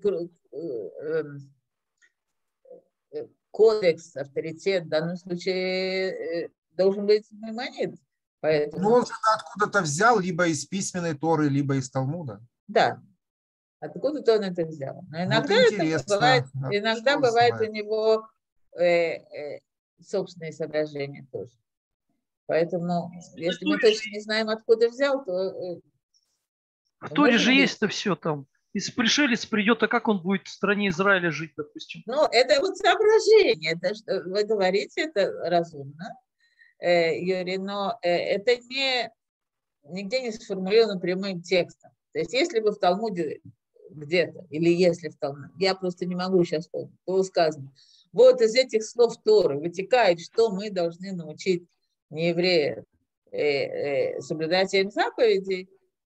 кодекс, авторитет в данном случае должен быть Маймонид. Поэтому... Но он же откуда-то взял, либо из письменной Торы, либо из Талмуда. Да, откуда-то он это взял. Но иногда бывает у него собственные соображения тоже. Поэтому, если мы точно не знаем, откуда взял, то... В Торе же есть это все там. Если пришелец придет, а как он будет в стране Израиля жить, допустим? Это вот соображение. Это, что вы говорите, это разумно, Юрий, но это нигде не сформулировано прямым текстом. То есть, если бы в Талмуде где-то, или если в Талмуде, я просто не могу сейчас помнить, было сказано, вот из этих слов Торы вытекает, что мы должны научить неевреев соблюдать 7 заповедей,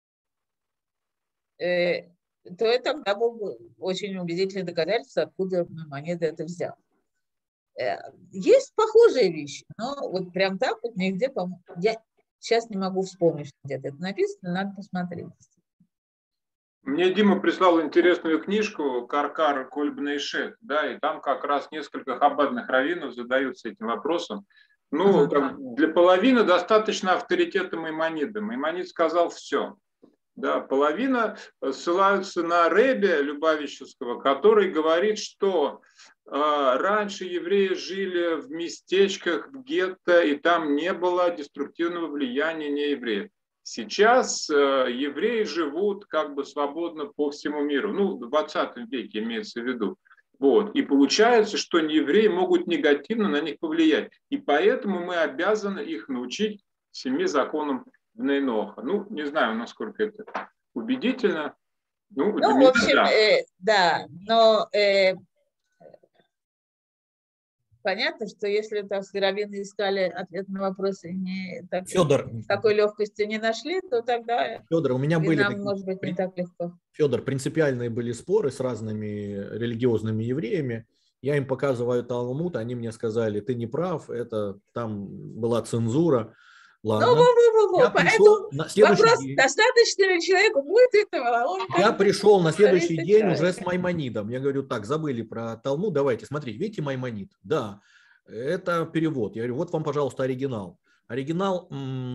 то это тогда было бы очень убедительное доказательство, откуда Маймонид это взял. Есть похожие вещи, но вот прям так вот нигде, по-моему, я сейчас не могу вспомнить, что где-то это написано, надо посмотреть. Мне Дима прислал интересную книжку «Каркар Коль Бней Шет», да, и там как раз несколько хаббадных раввинов задаются этим вопросом. Для половины достаточно авторитета Маймонида. Маймонид сказал все. Да, половина ссылаются на Ребе Любавического, который говорит, что раньше евреи жили в местечках, в гетто, и там не было деструктивного влияния неевреев. Сейчас евреи живут как бы свободно по всему миру. В 20 веке имеется в виду. Вот. И получается, что неевреи могут негативно на них повлиять. И поэтому мы обязаны их научить 7 законам Бней Ноаха. Не знаю, насколько это убедительно. В общем, да. Но понятно, что если так раввины искали ответ на вопросы не так, Федор, с такой легкостью не нашли, то тогда Федор, у меня и были нам, такие, может быть, не так легко. Федор, принципиальные были споры с разными религиозными евреями. Я им показываю Талмуд, они мне сказали, ты не прав, это там была цензура. Ладно. Я пришел на следующий вопрос, день. достаточно ли человеку будет этого? Я пришел на следующий день уже с Маймонидом. Я говорю, так, забыли про Талмуд, давайте, смотрите, видите Маймонид? Да, это перевод. Я говорю, вот вам, пожалуйста, оригинал. Оригинал,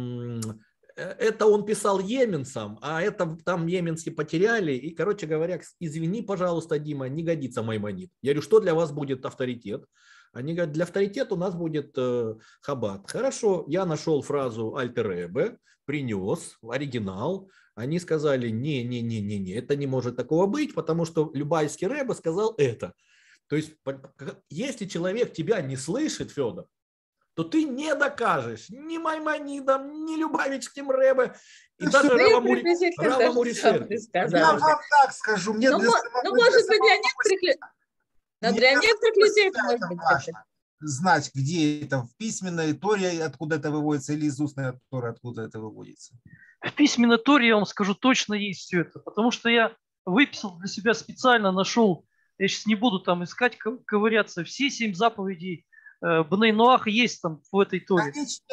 это он писал йеменцам, а это там йеменцы потеряли. И, короче говоря, извини, пожалуйста, Дима, не годится Маймонид. Я говорю, что для вас будет авторитет? Они говорят, для авторитета у нас будет Хаббат. Хорошо, я нашел фразу Альтер-Ребе, принес оригинал. Они сказали, не, это не может такого быть, потому что Любавский Ребе сказал это. То есть, если человек тебя не слышит, Федор, то ты не докажешь ни Маймонидом, ни Любавичским Ребе, и даже Равамури Шерки. Я вам так скажу. Мне может быть, для некоторых людей это может быть важно. Знать, где это в письменной Торе, откуда это выводится, или из устной Торы, откуда это выводится. В письменной Торе, я вам скажу, точно есть все это, потому что я выписал для себя специально, нашел, я сейчас не буду там искать, ковыряться, все 7 заповедей Бней Ноах есть там в этой Торе.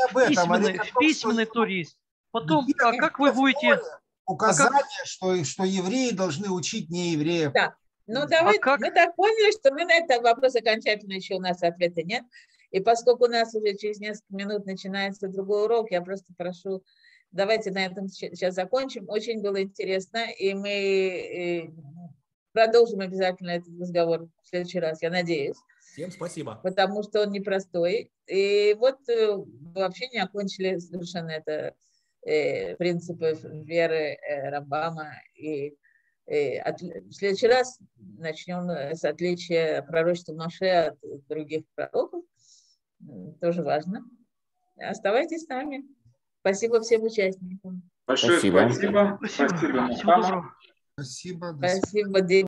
В письменной Торе есть. Потом, а как вы будете... Указание, что евреи должны учить неевреев. Да. Ну, давайте, мы так поняли, что мы на этот вопрос окончательно еще у нас ответа нет. И поскольку у нас уже через несколько минут начинается другой урок, я просто прошу, давайте на этом сейчас закончим. Очень было интересно, и мы продолжим обязательно этот разговор в следующий раз, я надеюсь. Всем спасибо. Потому что он непростой. И вот вообще не окончили совершенно это принципы веры Рамбама. И в следующий раз начнем с отличия пророчества Моше от других пророков. Тоже важно. Оставайтесь с нами. Спасибо всем участникам. Большое спасибо. Спасибо. Спасибо. Спасибо, Дима.